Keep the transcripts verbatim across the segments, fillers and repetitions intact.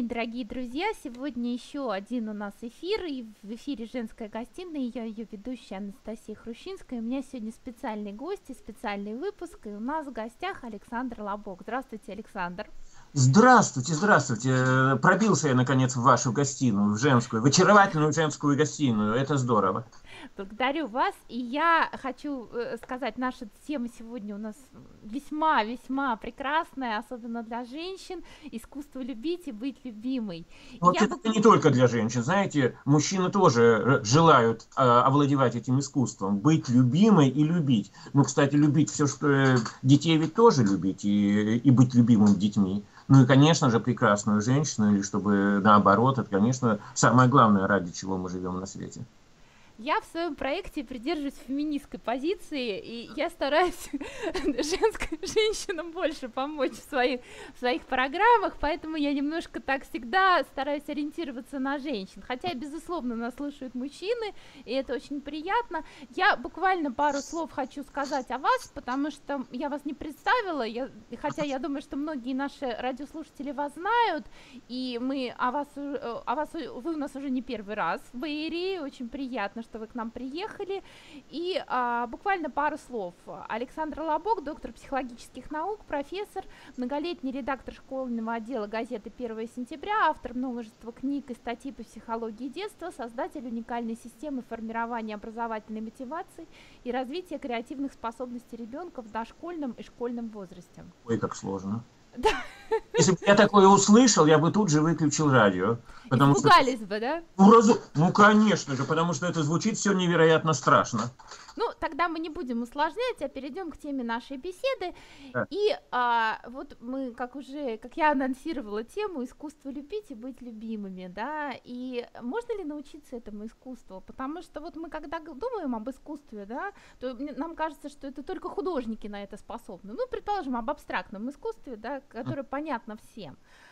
дорогие друзья! Сегодня еще один у нас эфир, и в эфире «Женская гостиная», я ее ведущая Анастасия Хрущинская. У меня сегодня специальный гость и специальный выпуск, и у нас в гостях Александр Лобок. Здравствуйте, Александр! Здравствуйте, здравствуйте. Пробился я, наконец, в вашу гостиную, в женскую, в очаровательную женскую гостиную. Это здорово. Благодарю вас, и я хочу сказать, наша тема сегодня у нас весьма-весьма прекрасная, особенно для женщин: искусство любить и быть любимой. Вот я это бы... не только для женщин, знаете, мужчины тоже желают э, овладевать этим искусством, быть любимой и любить. Ну, кстати, любить все, что детей ведь тоже любить, и, и быть любимым детьми. Ну и, конечно же, прекрасную женщину, или чтобы наоборот, это, конечно, самое главное, ради чего мы живем на свете. Я в своем проекте придерживаюсь феминистской позиции, и я стараюсь женской, женщинам больше помочь в своих, в своих программах, поэтому я немножко так всегда стараюсь ориентироваться на женщин. Хотя, безусловно, нас слушают мужчины, и это очень приятно. Я буквально пару слов хочу сказать о вас, потому что я вас не представила, я, хотя я думаю, что многие наши радиослушатели вас знают, и мы о вас, о вас, вы у нас уже не первый раз в Бэйрии, очень приятно, что вы к нам приехали. И а, буквально пару слов. Александр Лобок, доктор психологических наук, профессор, многолетний редактор школьного отдела газеты «Первое сентября», автор множества книг и статей по психологии детства, создатель уникальной системы формирования образовательной мотивации и развития креативных способностей ребенка в дошкольном и школьном возрасте. Ой, как сложно. Да. Если бы я такое услышал, я бы тут же выключил радио. Потому Испугались что... бы, да? Ну, раз... ну, конечно же, потому что это звучит все невероятно страшно. Ну, тогда мы не будем усложнять, а перейдем к теме нашей беседы. Да. И а, вот мы, как уже, как я анонсировала тему, искусство любить и быть любимыми, да, и можно ли научиться этому искусству? Потому что вот мы, когда думаем об искусстве, да, то нам кажется, что это только художники на это способны. Ну, предположим, об абстрактном искусстве, да, которое понятно всем.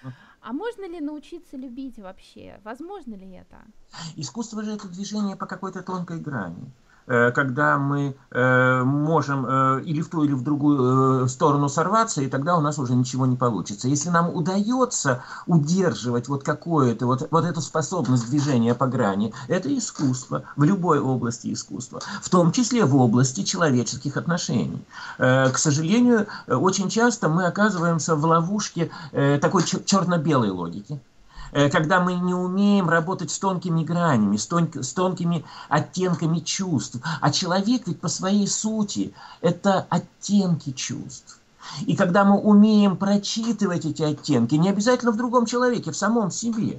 А можно ли научиться любить вообще? Возможно ли это? Искусство же это движение по какой-то тонкой грани. Когда мы э, можем э, или в ту, или в другую э, сторону сорваться, и тогда у нас уже ничего не получится. Если нам удается удерживать вот какое-то, вот, вот эту способность движения по грани, это искусство в любой области искусства, в том числе в области человеческих отношений. Э, к сожалению, очень часто мы оказываемся в ловушке э, такой черно-белой логики, когда мы не умеем работать с тонкими гранями, с, тонк, с тонкими оттенками чувств. А человек ведь по своей сути это оттенки чувств. И когда мы умеем прочитывать эти оттенки, не обязательно в другом человеке, в самом себе.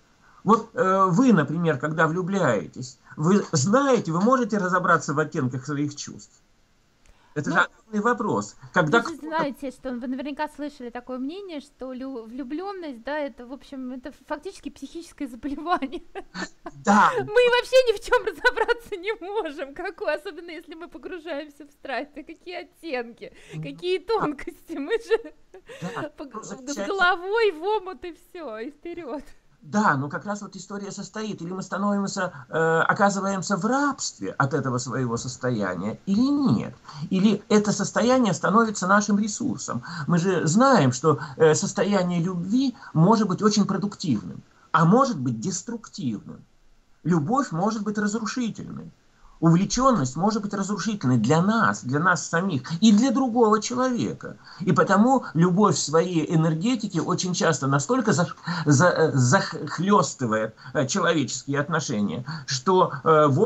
Вот э, вы, например, когда влюбляетесь, вы знаете, вы можете разобраться в оттенках своих чувств. Это ну, же огромный вопрос. Когда вы же знаете, что вы наверняка слышали такое мнение, что влюбленность, да, это, в общем, это фактически психическое заболевание. Да. Мы вообще ни в чем разобраться не можем, какой, особенно если мы погружаемся в страсть. Какие оттенки, какие тонкости. Мы же да. с головой в омут и все, и вперед. Да, но как раз вот история состоит, или мы становимся, э, оказываемся в рабстве от этого своего состояния, или нет. Или это состояние становится нашим ресурсом. Мы же знаем, что э, состояние любви может быть очень продуктивным, а может быть деструктивным. Любовь может быть разрушительной. Увлеченность может быть разрушительной для нас, для нас самих и для другого человека. И потому любовь в своей энергетике очень часто настолько за, за, захлестывает человеческие отношения, что, в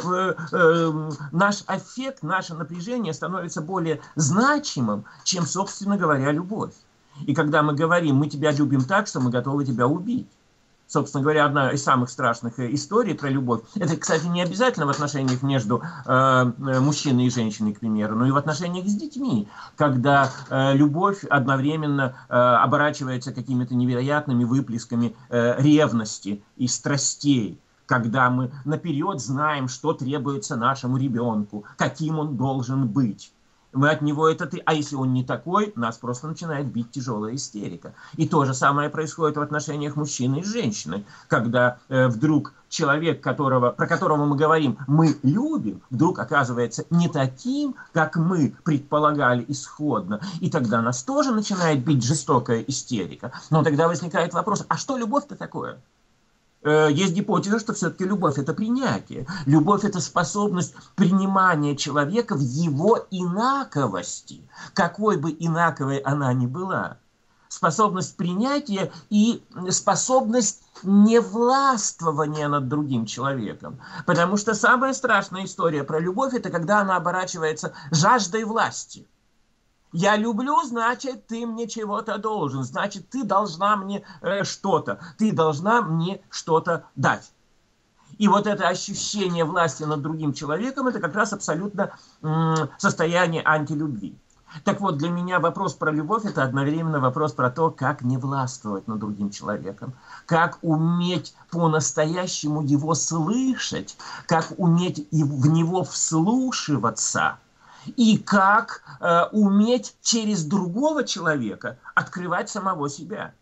общем-то, наш аффект, наше напряжение становится более значимым, чем, собственно говоря, любовь. И когда мы говорим, мы тебя любим так, что мы готовы тебя убить. Собственно говоря, одна из самых страшных историй про любовь. Это, кстати, не обязательно в отношениях между э, мужчиной и женщиной, к примеру, но и в отношениях с детьми, когда э, любовь одновременно э, оборачивается какими-то невероятными выплесками э, ревности и страстей, когда мы наперед знаем, что требуется нашему ребенку, каким он должен быть. Мы от него это ты, а если он не такой, нас просто начинает бить тяжелая истерика. И то же самое происходит в отношениях мужчины и женщины, когда э, вдруг человек, которого, про которого мы говорим, мы любим, вдруг оказывается не таким, как мы предполагали исходно, и тогда нас тоже начинает бить жестокая истерика. Но тогда возникает вопрос, а что любовь-то такое? Есть гипотеза, что все-таки любовь – это принятие. Любовь – это способность принимания человека в его инаковости, какой бы инаковой она ни была. Способность принятия и способность невластвования над другим человеком. Потому что самая страшная история про любовь – это когда она оборачивается жаждой власти. Я люблю, значит, ты мне чего-то должен, значит, ты должна мне э, что-то, ты должна мне что-то дать. И вот это ощущение власти над другим человеком, это как раз абсолютно м, состояние антилюбви. Так вот, для меня вопрос про любовь – это одновременно вопрос про то, как не властвовать над другим человеком, как уметь по-настоящему его слышать, как уметь в него вслушиваться. И как э, уметь через другого человека открывать самого себя.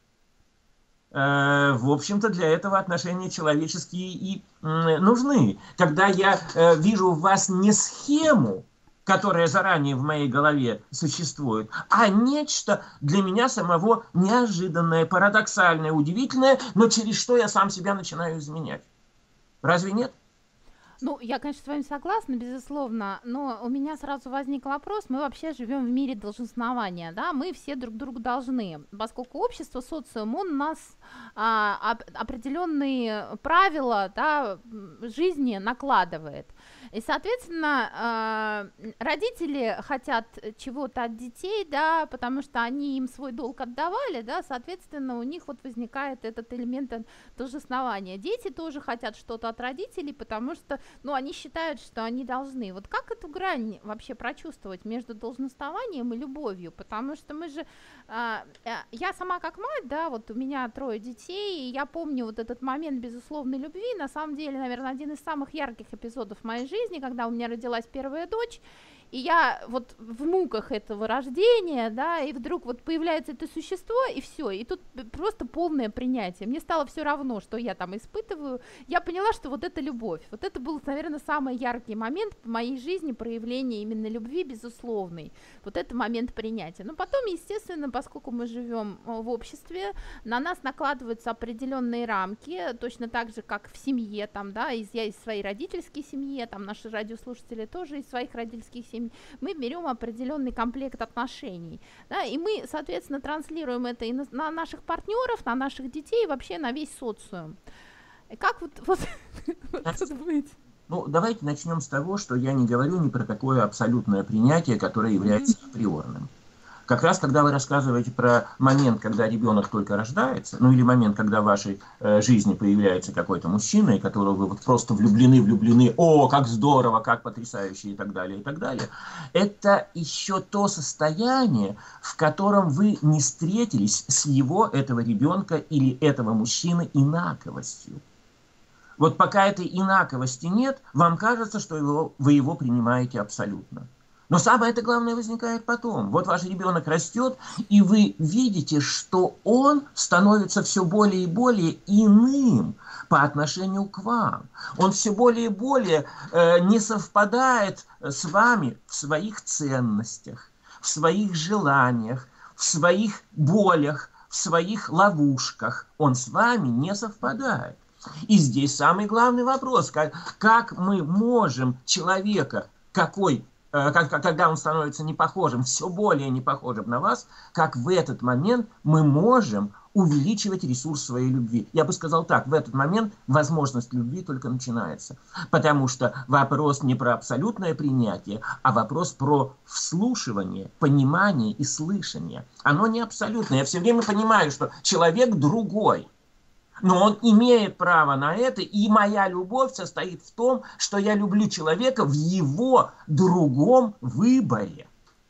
Э, в общем-то, для этого отношения человеческие и э, нужны. Когда я э, вижу в вас не схему, которая заранее в моей голове существует, а нечто для меня самого неожиданное, парадоксальное, удивительное, но через что я сам себя начинаю изменять. Разве нет? Ну, я, конечно, с вами согласна, безусловно, но у меня сразу возник вопрос, мы вообще живем в мире долженствования, да, мы все друг другу должны, поскольку общество, социум, он у нас а, определенные правила, да, жизни накладывает. И, соответственно, родители хотят чего-то от детей, да, потому что они им свой долг отдавали, да, соответственно, у них вот возникает этот элемент долженствования. Дети тоже хотят что-то от родителей, потому что, ну, они считают, что они должны. Вот как эту грань вообще прочувствовать между долженствованием и любовью? Потому что мы же, я сама как мать, да, вот у меня трое детей, и я помню вот этот момент безусловной любви, на самом деле, наверное, один из самых ярких эпизодов в моей жизни, когда у меня родилась первая дочь, и я вот в муках этого рождения, да, и вдруг вот появляется это существо, и все, и тут просто полное принятие. Мне стало все равно, что я там испытываю. Я поняла, что вот это любовь. Вот это был, наверное, самый яркий момент в моей жизни проявления именно любви безусловной. Вот это момент принятия. Но потом, естественно, поскольку мы живем в обществе, на нас накладываются определенные рамки, точно так же, как в семье, там, да, из, я из своей родительской семьи, там наши радиослушатели тоже из своих родительских семей. Мы берем определенный комплект отношений, да, и мы, соответственно, транслируем это и на, на наших партнеров, на наших детей, и вообще на весь социум. И как вот, вот, вот тут быть? Ну, давайте начнем с того, что я не говорю ни про какое абсолютное принятие, которое является априорным. Как раз, когда вы рассказываете про момент, когда ребенок только рождается, ну или момент, когда в вашей э, жизни появляется какой-то мужчина, и которого вы вот просто влюблены, влюблены, о, как здорово, как потрясающе и так далее, и так далее, это еще то состояние, в котором вы не встретились с его, этого ребенка или этого мужчины инаковостью. Вот пока этой инаковости нет, вам кажется, что его, вы его принимаете абсолютно. Но самое-то главное возникает потом. Вот ваш ребенок растет, и вы видите, что он становится все более и более иным по отношению к вам. Он все более и более э, не совпадает с вами в своих ценностях, в своих желаниях, в своих болях, в своих ловушках. Он с вами не совпадает. И здесь самый главный вопрос, как, как мы можем человека, какой когда он становится непохожим, все более непохожим на вас, как в этот момент мы можем увеличивать ресурс своей любви. Я бы сказал так, в этот момент возможность любви только начинается. Потому что вопрос не про абсолютное принятие, а вопрос про вслушивание, понимание и слышание. Оно не абсолютное. Я все время понимаю, что человек другой. Но он имеет право на это, и моя любовь состоит в том, что я люблю человека в его другом выборе.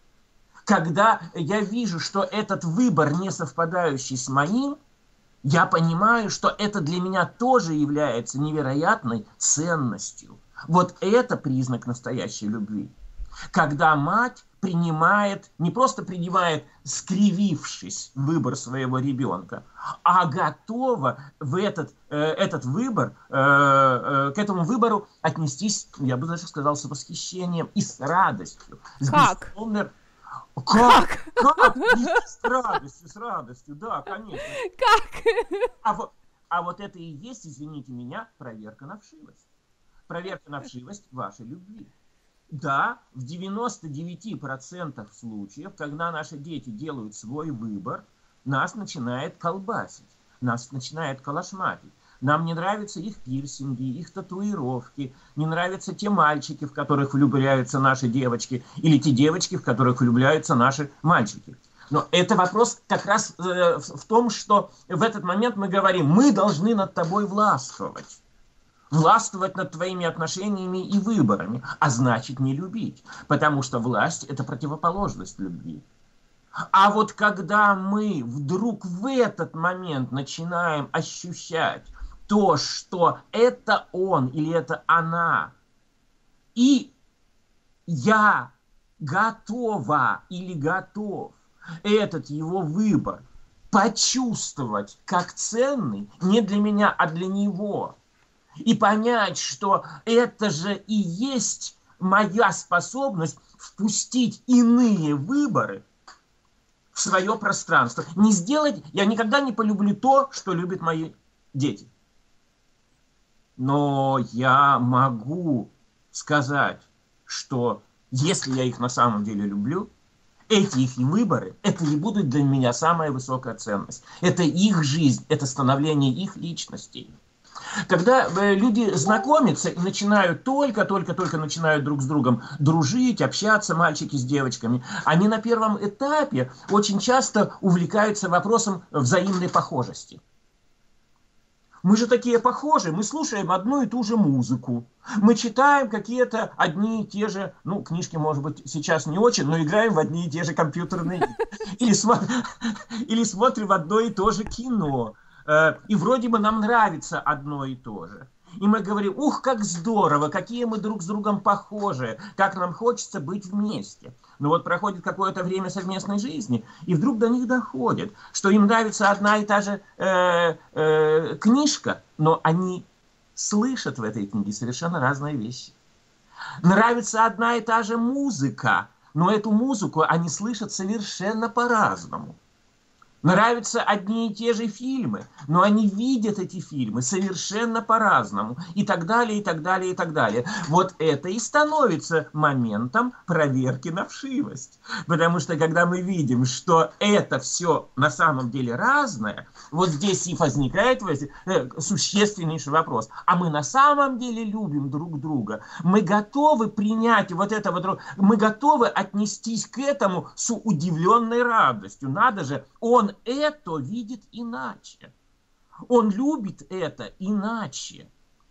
Когда я вижу, что этот выбор не совпадающий с моим, я понимаю, что это для меня тоже является невероятной ценностью. Вот это признак настоящей любви. Когда мать принимает, не просто принимает, скривившись, выбор своего ребенка, а готова в этот, э, этот выбор, э, э, к этому выбору отнестись, я бы даже сказал, с восхищением и с радостью. Как? С бесспомер... Как? Как? С радостью, с радостью, да, конечно. Как? А вот, а вот это и есть, извините меня, проверка на вшивость. Проверка на вшивость вашей любви. Да, в девяноста девяти процентах случаев, когда наши дети делают свой выбор, нас начинает колбасить, нас начинает колошматить. Нам не нравятся их пирсинги, их татуировки, не нравятся те мальчики, в которых влюбляются наши девочки, или те девочки, в которых влюбляются наши мальчики. Но это вопрос как раз э, в том, что в этот момент мы говорим, мы должны над тобой властвовать. Властвовать над твоими отношениями и выборами, а значит не любить, потому что власть – это противоположность любви. А вот когда мы вдруг в этот момент начинаем ощущать то, что это он или это она, и я готова или готов этот его выбор почувствовать как ценный не для меня, а для него, и понять, что это же и есть моя способность впустить иные выборы в свое пространство. Не сделать, я никогда не полюблю то, что любят мои дети. Но я могу сказать, что если я их на самом деле люблю, эти их выборы, это и будут для меня самая высокая ценность. Это их жизнь, это становление их личностей. Когда люди знакомятся и начинают только-только-только начинают друг с другом дружить, общаться, мальчики с девочками, они на первом этапе очень часто увлекаются вопросом взаимной похожести. Мы же такие похожи, мы слушаем одну и ту же музыку, мы читаем какие-то одни и те же, ну, книжки, может быть, сейчас не очень, но играем в одни и те же компьютерные игры. Или, смо- или смотрим одно и то же кино. И вроде бы нам нравится одно и то же. И мы говорим, ух, как здорово, какие мы друг с другом похожи, как нам хочется быть вместе. Но вот проходит какое-то время совместной жизни, и вдруг до них доходит, что им нравится одна и та же э, э, книжка, но они слышат в этой книге совершенно разные вещи. Нравится одна и та же музыка, но эту музыку они слышат совершенно по-разному. Нравятся одни и те же фильмы, но они видят эти фильмы совершенно по-разному. И так далее, и так далее, и так далее. Вот это и становится моментом проверки на вшивость. Потому что когда мы видим, что это все на самом деле разное, вот здесь и возникает существеннейший вопрос. А мы на самом деле любим друг друга? Мы готовы принять вот это вот, мы готовы отнестись к этому с удивленной радостью. Надо же, он это видит иначе. Он любит это иначе.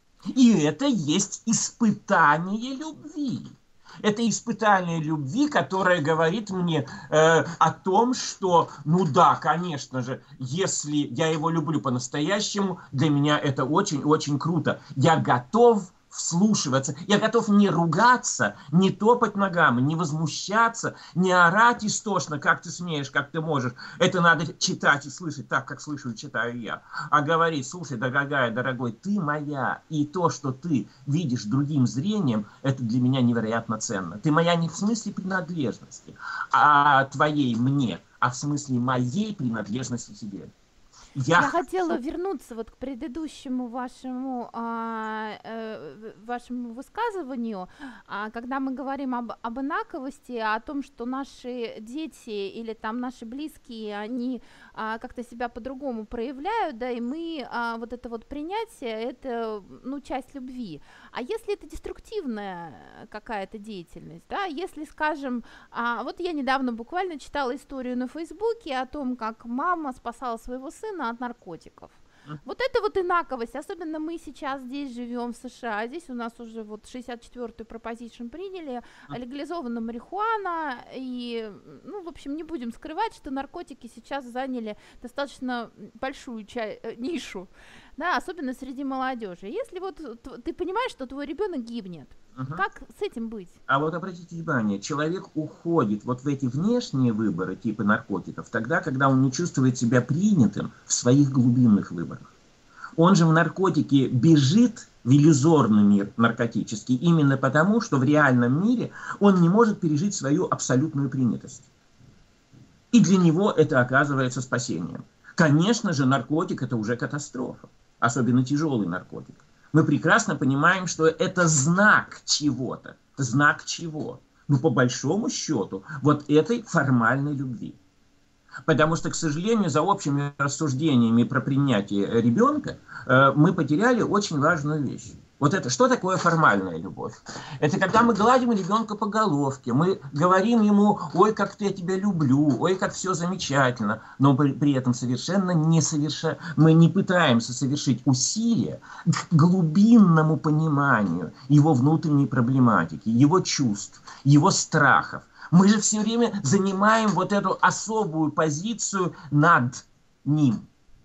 И это есть испытание любви. Это испытание любви, которое говорит мне э, о том, что, ну да, конечно же, если я его люблю по-настоящему, для меня это очень-очень круто. Я готов вслушиваться. Я готов не ругаться, не топать ногами, не возмущаться, не орать истошно, как ты смеешь, как ты можешь. Это надо читать и слышать так, как слышу и читаю я. А говорить, слушай, дорогая, дорогой, ты моя. И то, что ты видишь другим зрением, это для меня невероятно ценно. Ты моя не в смысле принадлежности, а твоей мне, а в смысле моей принадлежности тебе. Я, Я хотела вернуться вот к предыдущему вашему, а, э, вашему высказыванию, а, когда мы говорим об, об инаковости, о том, что наши дети или там наши близкие, они а, как-то себя по-другому проявляют, да, и мы, а, вот это вот принятие, это, ну, часть любви. А если это деструктивная какая-то деятельность, да, если, скажем, а, вот я недавно буквально читала историю на Фейсбуке о том, как мама спасала своего сына от наркотиков. Вот это вот инаковость, особенно мы сейчас здесь живем в США, здесь у нас уже вот шестьдесят четвёртую пропозишн приняли, легализована марихуана, и, ну, в общем, не будем скрывать, что наркотики сейчас заняли достаточно большую ча- нишу Да, особенно среди молодежи. Если вот ты понимаешь, что твой ребенок гибнет, угу. как с этим быть? А вот обратите внимание, человек уходит вот в эти внешние выборы типа наркотиков тогда, когда он не чувствует себя принятым в своих глубинных выборах. Он же в наркотике бежит в иллюзорный мир наркотический именно потому, что в реальном мире он не может пережить свою абсолютную принятость. И для него это оказывается спасением. Конечно же, наркотик – это уже катастрофа, особенно тяжелый наркотик. Мы прекрасно понимаем, что это знак чего-то. Знак чего? Ну, по большому счету, вот этой формальной любви. Потому что, к сожалению, за общими рассуждениями про принятие ребенка э, мы потеряли очень важную вещь. Вот это, что такое формальная любовь? Это когда мы гладим ребенка по головке, мы говорим ему: ой, как я тебя люблю, ой, как все замечательно, но при, при этом совершенно не соверша... мы не пытаемся совершить усилия к глубинному пониманию его внутренней проблематики, его чувств, его страхов. Мы же все время занимаем вот эту особую позицию над ним.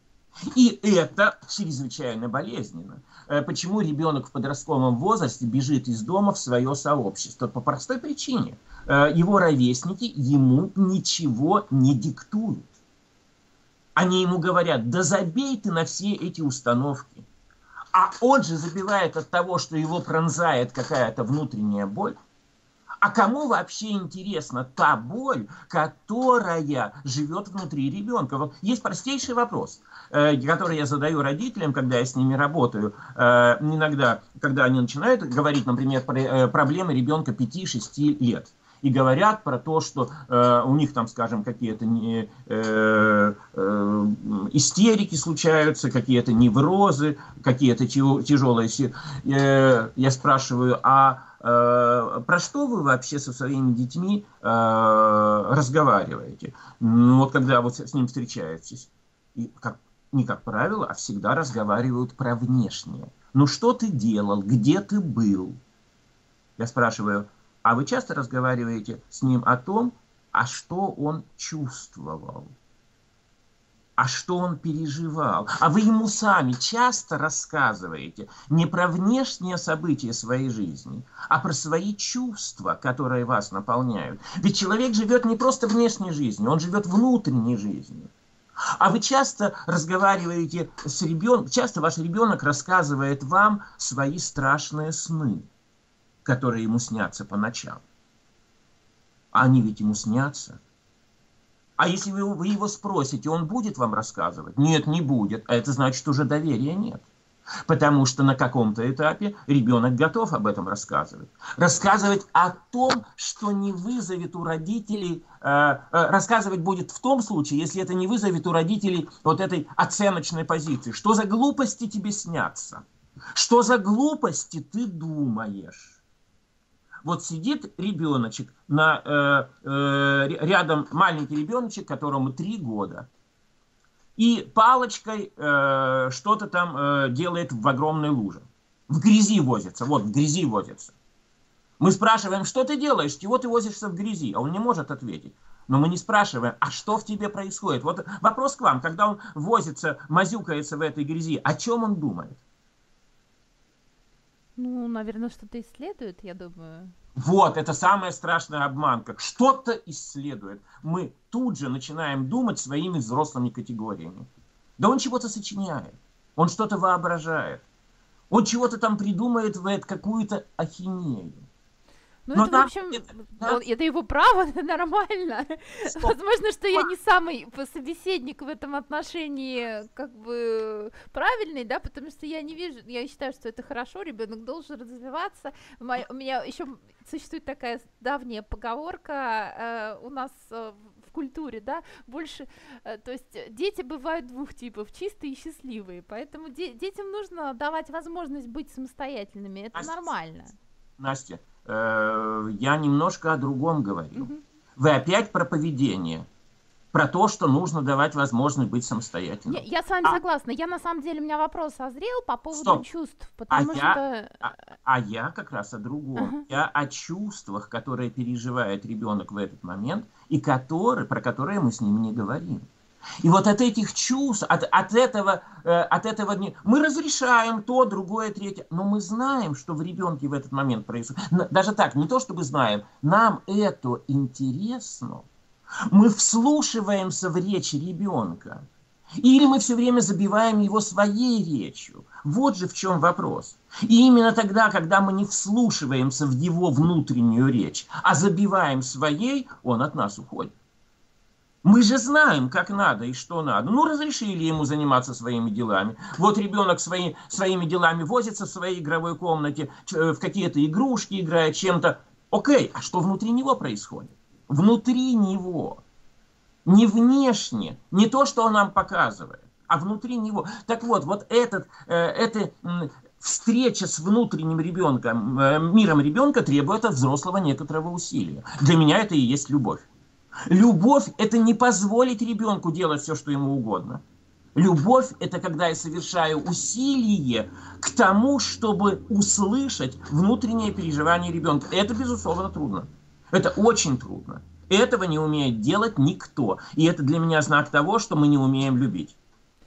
И это чрезвычайно болезненно. Почему ребенок в подростковом возрасте бежит из дома в свое сообщество? По простой причине. Его ровесники ему ничего не диктуют. Они ему говорят: да забей ты на все эти установки. А он же забивает от того, что его пронзает какая-то внутренняя боль. А кому вообще интересна та боль, которая живет внутри ребенка? Вот есть простейший вопрос, э, который я задаю родителям, когда я с ними работаю. Э, иногда, когда они начинают говорить, например, про э, проблемы ребенка пяти-шести лет. И говорят про то, что э, у них там, скажем, какие-то не, э, э, истерики случаются, какие-то неврозы, какие-то тяжелые... Э, я спрашиваю, а э, про что вы вообще со своими детьми э, разговариваете? Ну, вот когда вот с ним встречаетесь, и как, не как правило, а всегда разговаривают про внешнее. Ну, что ты делал? Где ты был? Я спрашиваю: а вы часто разговариваете с ним о том, а что он чувствовал, а что он переживал? А вы ему сами часто рассказываете не про внешние события своей жизни, а про свои чувства, которые вас наполняют. Ведь человек живет не просто внешней жизнью, он живет внутренней жизнью. А вы часто разговариваете с ребенком, часто ваш ребенок рассказывает вам свои страшные сны, которые ему снятся по ночам. А они ведь ему снятся. А если вы, вы его спросите, он будет вам рассказывать? Нет, не будет. А это значит, уже доверия нет. Потому что на каком-то этапе ребенок готов об этом рассказывать. Рассказывать о том, что не вызовет у родителей... Э, э, рассказывать будет в том случае, если это не вызовет у родителей вот этой оценочной позиции. Что за глупости тебе снятся? Что за глупости ты думаешь? Вот сидит ребеночек, на, э, э, рядом маленький ребеночек, которому три года, и палочкой э, что-то там э, делает в огромной луже. В грязи возится, вот в грязи возится. Мы спрашиваем: что ты делаешь, чего ты возишься в грязи? А он не может ответить. Но мы не спрашиваем: а что в тебе происходит? Вот вопрос к вам, когда он возится, мазюкается в этой грязи, о чем он думает? Ну, наверное, что-то исследует, я думаю. Вот, это самая страшная обманка. Что-то исследует. Мы тут же начинаем думать своими взрослыми категориями. Да он чего-то сочиняет. Он что-то воображает. Он чего-то там придумает, какую-то ахинею. Ну, это, в общем, это, да? это его право, это нормально. Стоп. Возможно, что я не самый собеседник в этом отношении, как бы, правильный, да, потому что я не вижу, я считаю, что это хорошо, ребенок должен развиваться. У меня еще существует такая давняя поговорка э, у нас э, в культуре, да, больше, э, то есть дети бывают двух типов, чистые и счастливые, поэтому де- детям нужно давать возможность быть самостоятельными, это Настя, нормально. Настя, я немножко о другом говорю. Угу. Вы опять про поведение, про то, что нужно давать возможность быть самостоятельным. Я, я с вами а, согласна. Я на самом деле, у меня вопрос созрел по поводу стоп. чувств, потому а что... Я, а, а я как раз о другом. Ага. Я о чувствах, которые переживает ребенок в этот момент, и которые, про которые мы с ним не говорим. И вот от этих чувств, от, от этого, э, от этого дня, мы разрешаем то, другое, третье, но мы знаем, что в ребенке в этот момент происходит. Даже так, не то чтобы знаем, нам это интересно. Мы вслушиваемся в речь ребенка. Или мы все время забиваем его своей речью. Вот же в чем вопрос. И именно тогда, когда мы не вслушиваемся в его внутреннюю речь, а забиваем своей, он от нас уходит. Мы же знаем, как надо и что надо. Ну, разрешили ему заниматься своими делами. Вот ребенок свои, своими делами возится в своей игровой комнате, в какие-то игрушки играет, чем-то. Окей, а что внутри него происходит? Внутри него. Не внешне, не то, что он нам показывает, а внутри него. Так вот, вот этот, э, эта э, встреча с внутренним ребенком, э, миром ребенка требует от взрослого некоторого усилия. Для меня это и есть любовь. Любовь – это не позволить ребенку делать все, что ему угодно. Любовь – это когда я совершаю усилие к тому, чтобы услышать внутреннее переживание ребенка. Это, безусловно, трудно. Это очень трудно. Этого не умеет делать никто. И это для меня знак того, что мы не умеем любить.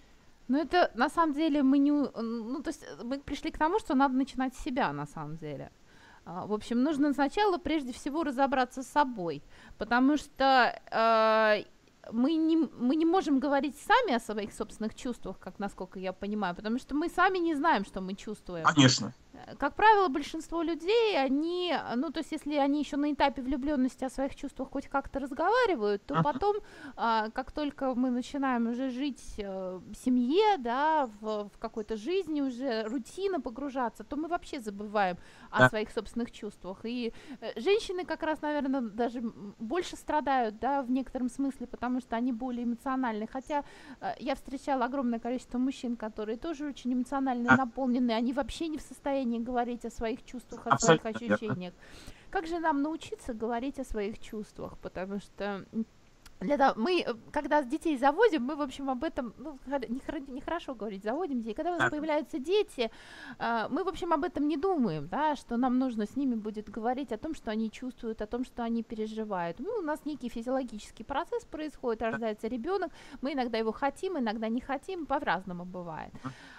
Ну, это на самом деле мы не... Ну, то есть мы пришли к тому, что надо начинать с себя, на самом деле. В общем, нужно сначала, прежде всего, разобраться с собой, потому что э, мы, не, мы не можем говорить сами о своих собственных чувствах, как, насколько я понимаю, потому что мы сами не знаем, что мы чувствуем. Конечно. Как правило, большинство людей, они, ну, то есть, если они еще на этапе влюбленности о своих чувствах хоть как-то разговаривают, то потом, а, как только мы начинаем уже жить э, в семье, да, в, в какой-то жизни уже, рутина погружаться, то мы вообще забываем о Да. своих собственных чувствах. И э, женщины как раз, наверное, даже больше страдают, да, в некотором смысле, потому что они более эмоциональны. Хотя э, я встречала огромное количество мужчин, которые тоже очень эмоционально А. наполнены, они вообще не в состоянии говорить о своих чувствах, о Абсолютно своих верно. ощущениях. Как же нам научиться говорить о своих чувствах? Потому что для того, мы, когда детей заводим, мы, в общем, об этом, ну, нехорошо говорить, заводим детей. Когда у нас Так. появляются дети, мы, в общем, об этом не думаем, да, что нам нужно с ними будет говорить о том, что они чувствуют, о том, что они переживают. Ну, у нас некий физиологический процесс происходит, рождается ребенок, мы иногда его хотим, иногда не хотим, по-разному бывает.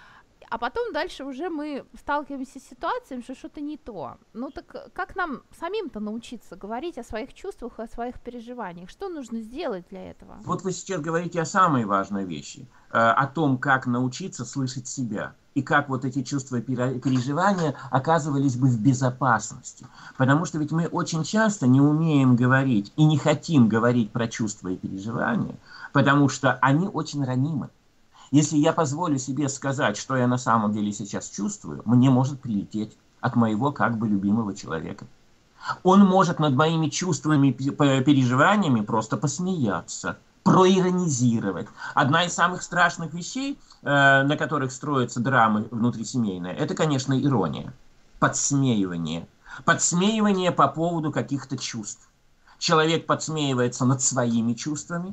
А потом дальше уже мы сталкиваемся с ситуацией, что что-то не то. Ну так как нам самим-то научиться говорить о своих чувствах и о своих переживаниях? Что нужно сделать для этого? Вот вы сейчас говорите о самой важной вещи, о том, как научиться слышать себя. И как вот эти чувства и переживания оказывались бы в безопасности. Потому что ведь мы очень часто не умеем говорить и не хотим говорить про чувства и переживания, потому что они очень ранимы. Если я позволю себе сказать, что я на самом деле сейчас чувствую, мне может прилететь от моего как бы любимого человека. Он может над моими чувствами и переживаниями просто посмеяться, проиронизировать. Одна из самых страшных вещей, на которых строятся драмы внутрисемейные, это, конечно, ирония, подсмеивание. Подсмеивание по поводу каких-то чувств. Человек подсмеивается над своими чувствами,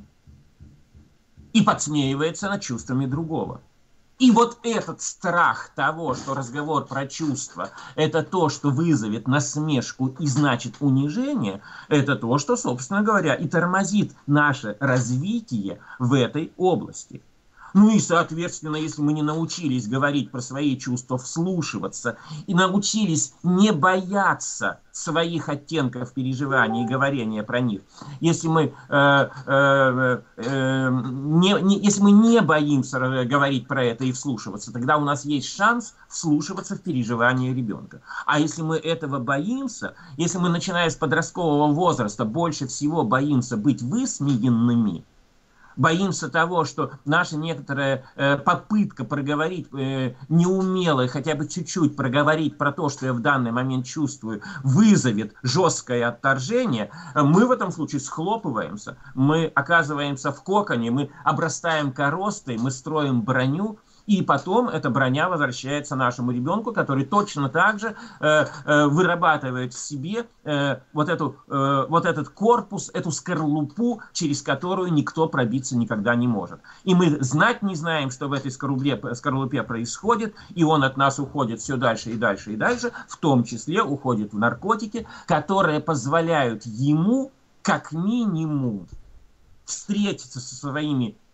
и подсмеивается над чувствами другого. И вот этот страх того, что разговор про чувства – это то, что вызовет насмешку и значит унижение, это то, что, собственно говоря, и тормозит наше развитие в этой области. Ну и, соответственно, если мы не научились говорить про свои чувства, вслушиваться, и научились не бояться своих оттенков переживаний и говорения про них, если мы, э, э, э, не, не, если мы не боимся говорить про это и вслушиваться, тогда у нас есть шанс вслушиваться в переживания ребенка. А если мы этого боимся, если мы, начиная с подросткового возраста, больше всего боимся быть высмеянными, боимся того, что наша некоторая э, попытка проговорить э, неумело, хотя бы чуть-чуть проговорить про то, что я в данный момент чувствую, вызовет жесткое отторжение, мы в этом случае схлопываемся, мы оказываемся в коконе, мы обрастаем коростой, мы строим броню, и потом эта броня возвращается нашему ребенку, который точно так же э, э, вырабатывает в себе э, вот, эту, э, вот этот корпус, эту скорлупу, через которую никто пробиться никогда не может. И мы знать не знаем, что в этой скорлупе, скорлупе происходит, и он от нас уходит все дальше и дальше и дальше, в том числе уходит в наркотики, которые позволяют ему, как минимум, встретиться со своими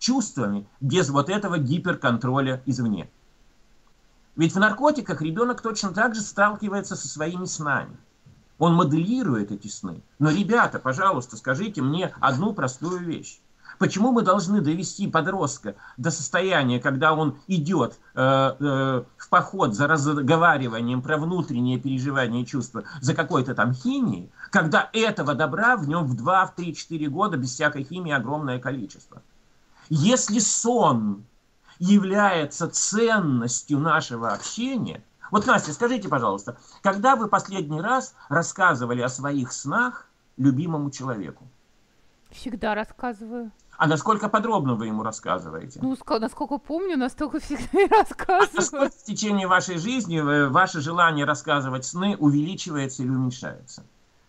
чувствами без вот этого гиперконтроля извне. Ведь в наркотиках ребенок точно так же сталкивается со своими снами. Он моделирует эти сны. Но, ребята, пожалуйста, скажите мне одну простую вещь. Почему мы должны довести подростка до состояния, когда он идет э, э, в поход за разговариванием про внутренние переживания и чувства, за какой-то там химией, когда этого добра в нем в два, в три, четыре года без всякой химии огромное количество? Если сон является ценностью нашего общения... Вот, Настя, скажите, пожалуйста, когда вы последний раз рассказывали о своих снах любимому человеку? Всегда рассказываю. А насколько подробно вы ему рассказываете? Ну, насколько помню, настолько всегда и рассказываю. А насколько в течение вашей жизни ваше желание рассказывать сны увеличивается или уменьшается?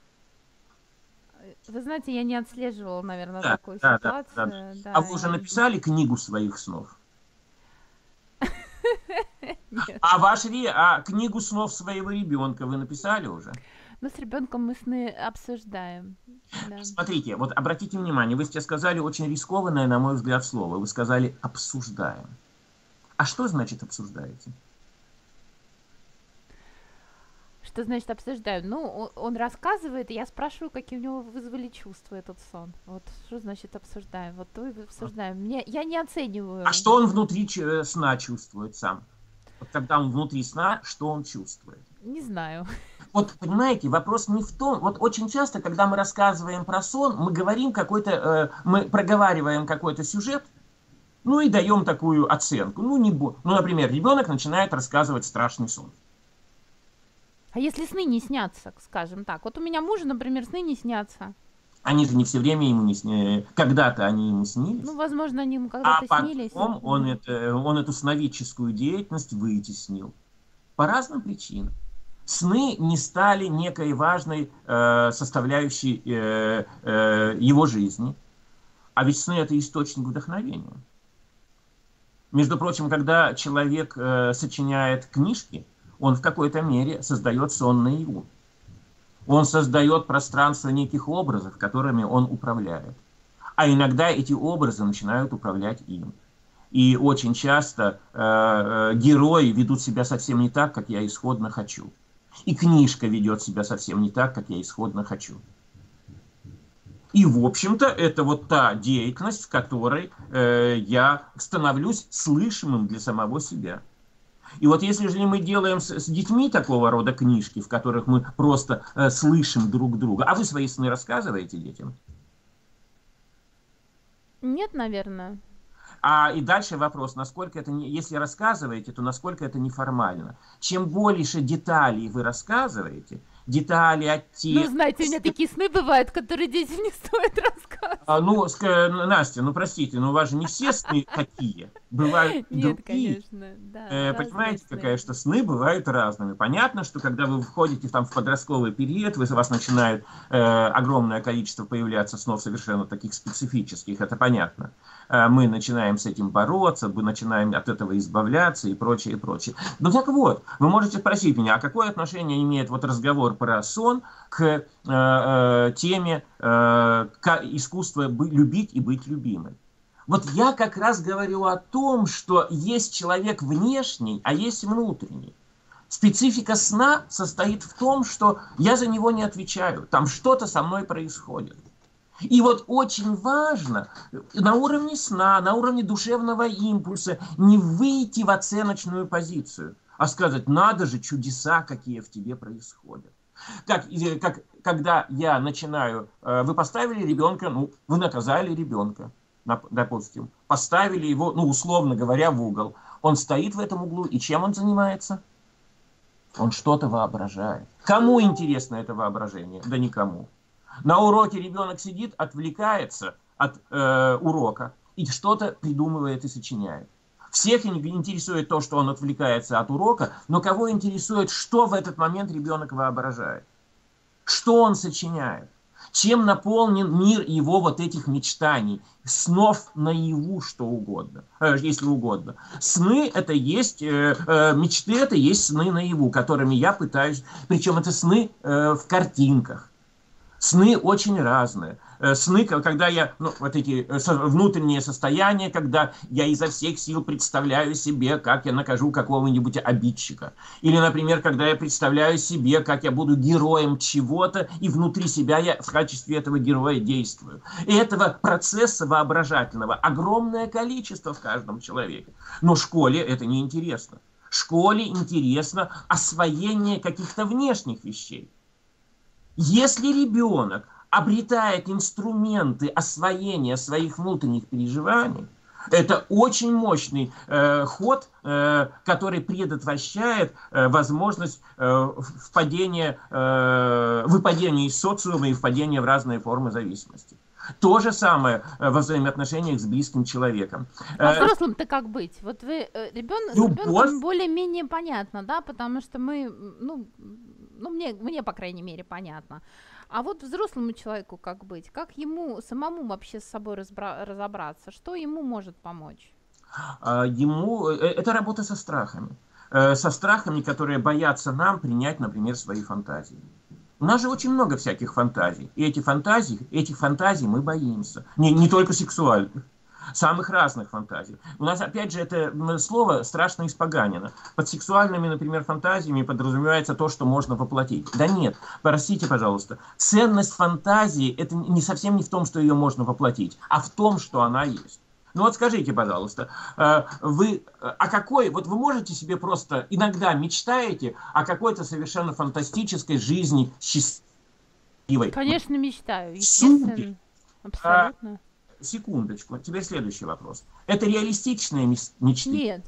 Вы знаете, я не отслеживала, наверное, да, такую да, ситуацию. Да, да. Да, а вы уже написали книгу своих снов? Нет. А, ваш, а книгу снов своего ребенка вы написали уже? Ну, с ребенком мы сны обсуждаем. Да. Смотрите, вот обратите внимание, вы сейчас сказали очень рискованное, на мой взгляд, слово. Вы сказали «обсуждаем». А что значит «обсуждаете»? Что значит обсуждаем? Ну, он рассказывает, и я спрашиваю, какие у него вызвали чувства этот сон. Вот что значит обсуждаем? Вот то и обсуждаем. Мне, я не оцениваю. А что он внутри сна чувствует сам? Вот когда он внутри сна, что он чувствует? Не знаю. Вот, понимаете, вопрос не в том... Вот очень часто, когда мы рассказываем про сон, мы говорим какой-то... Э, мы проговариваем какой-то сюжет, ну и даем такую оценку. Ну, не, ну, например, ребенок начинает рассказывать страшный сон. А если сны не снятся, скажем так? Вот у меня мужу, например, сны не снятся. Они же не все время ему не снились. Когда-то они ему снились. Ну, возможно, они ему когда-то а снились. А потом он, это, он эту сновидческую деятельность вытеснил. По разным причинам. Сны не стали некой важной э, составляющей э, э, его жизни. А ведь сны – это источник вдохновения. Между прочим, когда человек э, сочиняет книжки, он в какой-то мере создает сон наяву. Он создает пространство неких образов, которыми он управляет. А иногда эти образы начинают управлять им. И очень часто э, э, герои ведут себя совсем не так, как я исходно хочу. И книжка ведет себя совсем не так, как я исходно хочу. И, в общем-то, это вот та деятельность, в которой э, я становлюсь слышимым для самого себя. И вот если же мы делаем с, с детьми такого рода книжки, в которых мы просто э, слышим друг друга, а вы свои сны рассказываете детям? Нет, наверное. А и дальше вопрос, насколько это, не, если рассказываете, то насколько это неформально. Чем больше деталей вы рассказываете, детали, оттенки... Ну, знаете, у меня такие сны бывают, которые детям не стоит рассказывать. А, ну, Настя, ну, простите, но у вас же не все сны такие. Бывают и Нет, другие. конечно, да. Э, понимаете, сны. Какая, что сны бывают разными. Понятно, что когда вы входите там, в подростковый период, вы, у вас начинает э, огромное количество появляться снов совершенно таких специфических, это понятно. Э, мы начинаем с этим бороться, мы начинаем от этого избавляться и прочее, и прочее. Ну так вот, вы можете спросить меня, а какое отношение имеет вот разговор про сон к э, э, теме э, к искусства любить и быть любимым? Вот я как раз говорю о том, что есть человек внешний, а есть внутренний. Специфика сна состоит в том, что я за него не отвечаю, там что-то со мной происходит. И вот очень важно на уровне сна, на уровне душевного импульса не выйти в оценочную позицию, а сказать, надо же, чудеса какие в тебе происходят. Как, как, когда я начинаю, вы поставили ребенка, ну, вы наказали ребенка, допустим, поставили его, ну, условно говоря, в угол. Он стоит в этом углу, и чем он занимается? Он что-то воображает. Кому интересно это воображение? Да никому. На уроке ребенок сидит, отвлекается от э, урока и что-то придумывает и сочиняет. Всех интересует то, что он отвлекается от урока, но кого интересует, что в этот момент ребенок воображает? Что он сочиняет? Чем наполнен мир его вот этих мечтаний, снов наяву, что угодно, э, если угодно. Сны это есть, э, э, мечты это есть сны наяву, которыми я пытаюсь, причем это сны э, в картинках. Сны очень разные. сны, когда я, ну, вот эти внутренние состояния, когда я изо всех сил представляю себе, как я накажу какого-нибудь обидчика. Или, например, когда я представляю себе, как я буду героем чего-то, и внутри себя я в качестве этого героя действую. И этого процесса воображательного огромное количество в каждом человеке. Но школе это не интересно. Школе интересно освоение каких-то внешних вещей. Если ребенок обретает инструменты освоения своих внутренних переживаний, это очень мощный э, ход, э, который предотвращает э, возможность э, впадения, э, выпадения из социума и впадения в разные формы зависимости. То же самое во взаимоотношениях с близким человеком. А взрослым-то как быть? Вот вы, ребенок, Любовь... с ребенком более-менее понятно, да, потому что мы, ну, ну мне, мне, по крайней мере, понятно. А вот взрослому человеку как быть? Как ему самому вообще с собой разбра- разобраться? Что ему может помочь? Ему... Это работа со страхами. Со страхами, которые боятся нам принять, например, свои фантазии. У нас же очень много всяких фантазий. И эти фантазии, этих фантазий мы боимся. Не, не только сексуальных. Самых разных фантазий. У нас, опять же, это слово страшно испоганено. Под сексуальными, например, фантазиями подразумевается то, что можно воплотить. Да нет, простите, пожалуйста. Ценность фантазии это не совсем не в том, что ее можно воплотить, а в том, что она есть. Ну вот скажите, пожалуйста, вы о какой, вот вы можете себе просто иногда мечтаете о какой-то совершенно фантастической жизни счастливой? Конечно, мечтаю, естественно, Супер. Абсолютно. А, секундочку, теперь следующий вопрос. Это реалистичные мечты? Нет.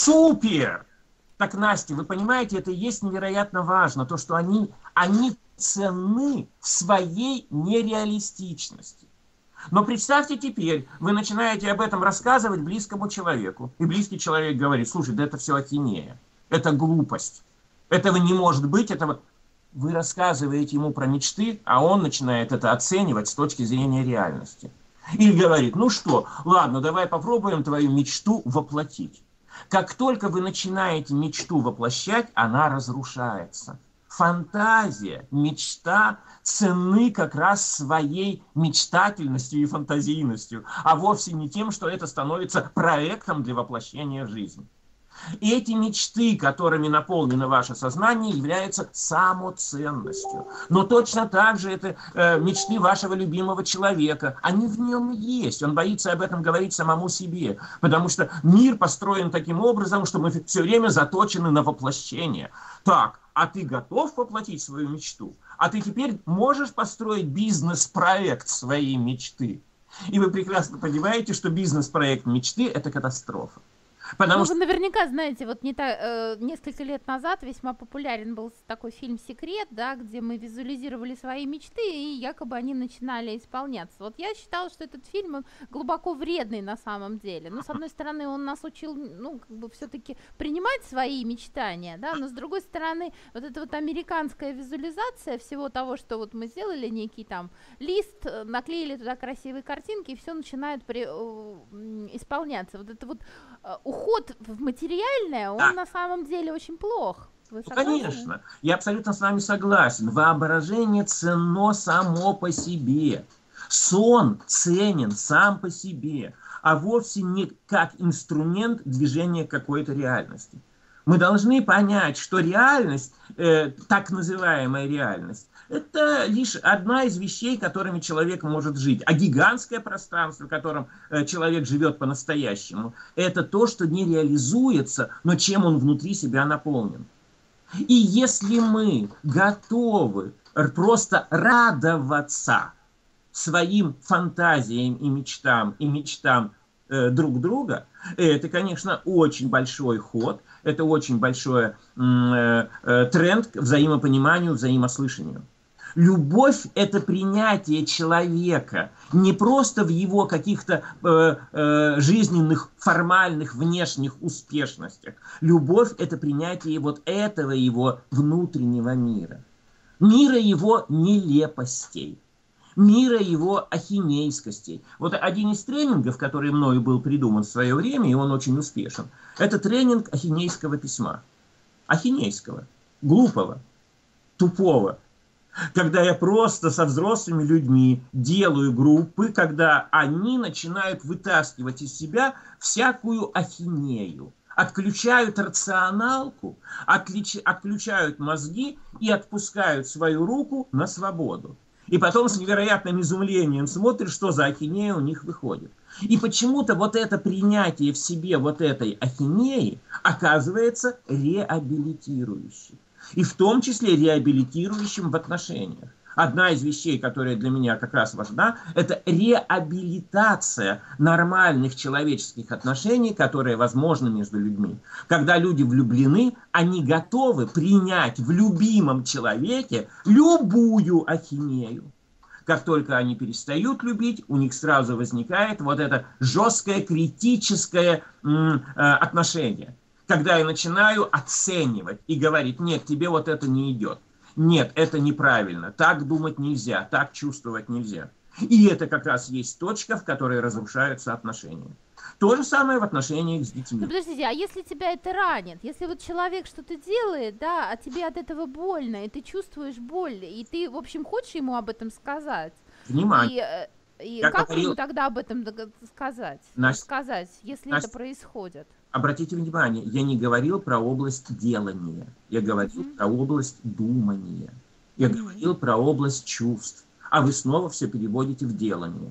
Супер! Так, Настя, вы понимаете, это и есть невероятно важно, то, что они, они ценны в своей нереалистичности. Но представьте теперь, вы начинаете об этом рассказывать близкому человеку, и близкий человек говорит: слушай, да это все ахинея, это глупость, этого не может быть, этого... Вы рассказываете ему про мечты, а он начинает это оценивать с точки зрения реальности. Или говорит: ну что, ладно, давай попробуем твою мечту воплотить. Как только вы начинаете мечту воплощать, она разрушается. Фантазия, мечта ценны как раз своей мечтательностью и фантазийностью, а вовсе не тем, что это становится проектом для воплощения в жизнь. И эти мечты, которыми наполнено ваше сознание, являются самоценностью. Но точно так же это э, мечты вашего любимого человека. Они в нем есть. Он боится об этом говорить самому себе. Потому что мир построен таким образом, что мы все время заточены на воплощение. Так, а ты готов воплотить свою мечту? А ты теперь можешь построить бизнес-проект своей мечты? И вы прекрасно понимаете, что бизнес-проект мечты – это катастрофа. Потому ну, что... вы наверняка знаете, вот не та, э, несколько лет назад весьма популярен был такой фильм «Секрет», да, где мы визуализировали свои мечты, и якобы они начинали исполняться. Вот я считала, что этот фильм он глубоко вредный на самом деле. Ну, с одной стороны, он нас учил, ну, как бы все-таки принимать свои мечтания, да, но с другой стороны, вот эта вот американская визуализация всего того, что вот мы сделали некий там лист, наклеили туда красивые картинки, и все начинает при, э, исполняться. Вот это вот э, уход в материальное, он да. на самом деле очень плох. Вы ну, конечно, я абсолютно с вами согласен. Воображение ценно само по себе. Сон ценен сам по себе, а вовсе не как инструмент движения какой-то реальности. Мы должны понять, что реальность, э, так называемая реальность, это лишь одна из вещей, которыми человек может жить. А гигантское пространство, в котором э, человек живет по-настоящему, это то, что не реализуется, но чем он внутри себя наполнен. И если мы готовы просто радоваться своим фантазиям и мечтам, и мечтам э, друг друга, это, конечно, очень большой ход, это очень большой э, э, тренд к взаимопониманию, взаимослышанию. Любовь – это принятие человека не просто в его каких-то э, э, жизненных, формальных, внешних успешностях. Любовь – это принятие вот этого его внутреннего мира. Мира его нелепостей, мира его ахинейскостей. Вот один из тренингов, который мною был придуман в свое время, и он очень успешен, это тренинг ахинейского письма. Ахинейского, глупого, тупого. Когда я просто со взрослыми людьми делаю группы, когда они начинают вытаскивать из себя всякую ахинею, отключают рационалку, отлич... отключают мозги и отпускают свою руку на свободу. И потом с невероятным изумлением смотришь, что за ахинея у них выходит. И почему-то вот это принятие в себе вот этой ахинеи оказывается реабилитирующим. И в том числе реабилитирующим в отношениях. Одна из вещей, которая для меня как раз важна, это реабилитация нормальных человеческих отношений, которые возможны между людьми. Когда люди влюблены, они готовы принять в любимом человеке любую ахинею. Как только они перестают любить, у них сразу возникает вот это жесткое критическое м, э, отношение. Когда я начинаю оценивать и говорить: нет, тебе вот это не идет. Нет, это неправильно. Так думать нельзя, так чувствовать нельзя. И это как раз есть точка, в которой разрушаются отношения. То же самое в отношениях с детьми. Ну, подождите, а если тебя это ранит? Если вот человек что-то делает, да, а тебе от этого больно, и ты чувствуешь боль, и ты, в общем, хочешь ему об этом сказать? Внимание. И, и как говорил... ему тогда об этом сказать? Настя, сказать, если Настя, это происходит? Обратите внимание, я не говорил про область делания, я говорил mm-hmm. про область думания, я mm-hmm. говорил про область чувств, а вы снова все переводите в делание.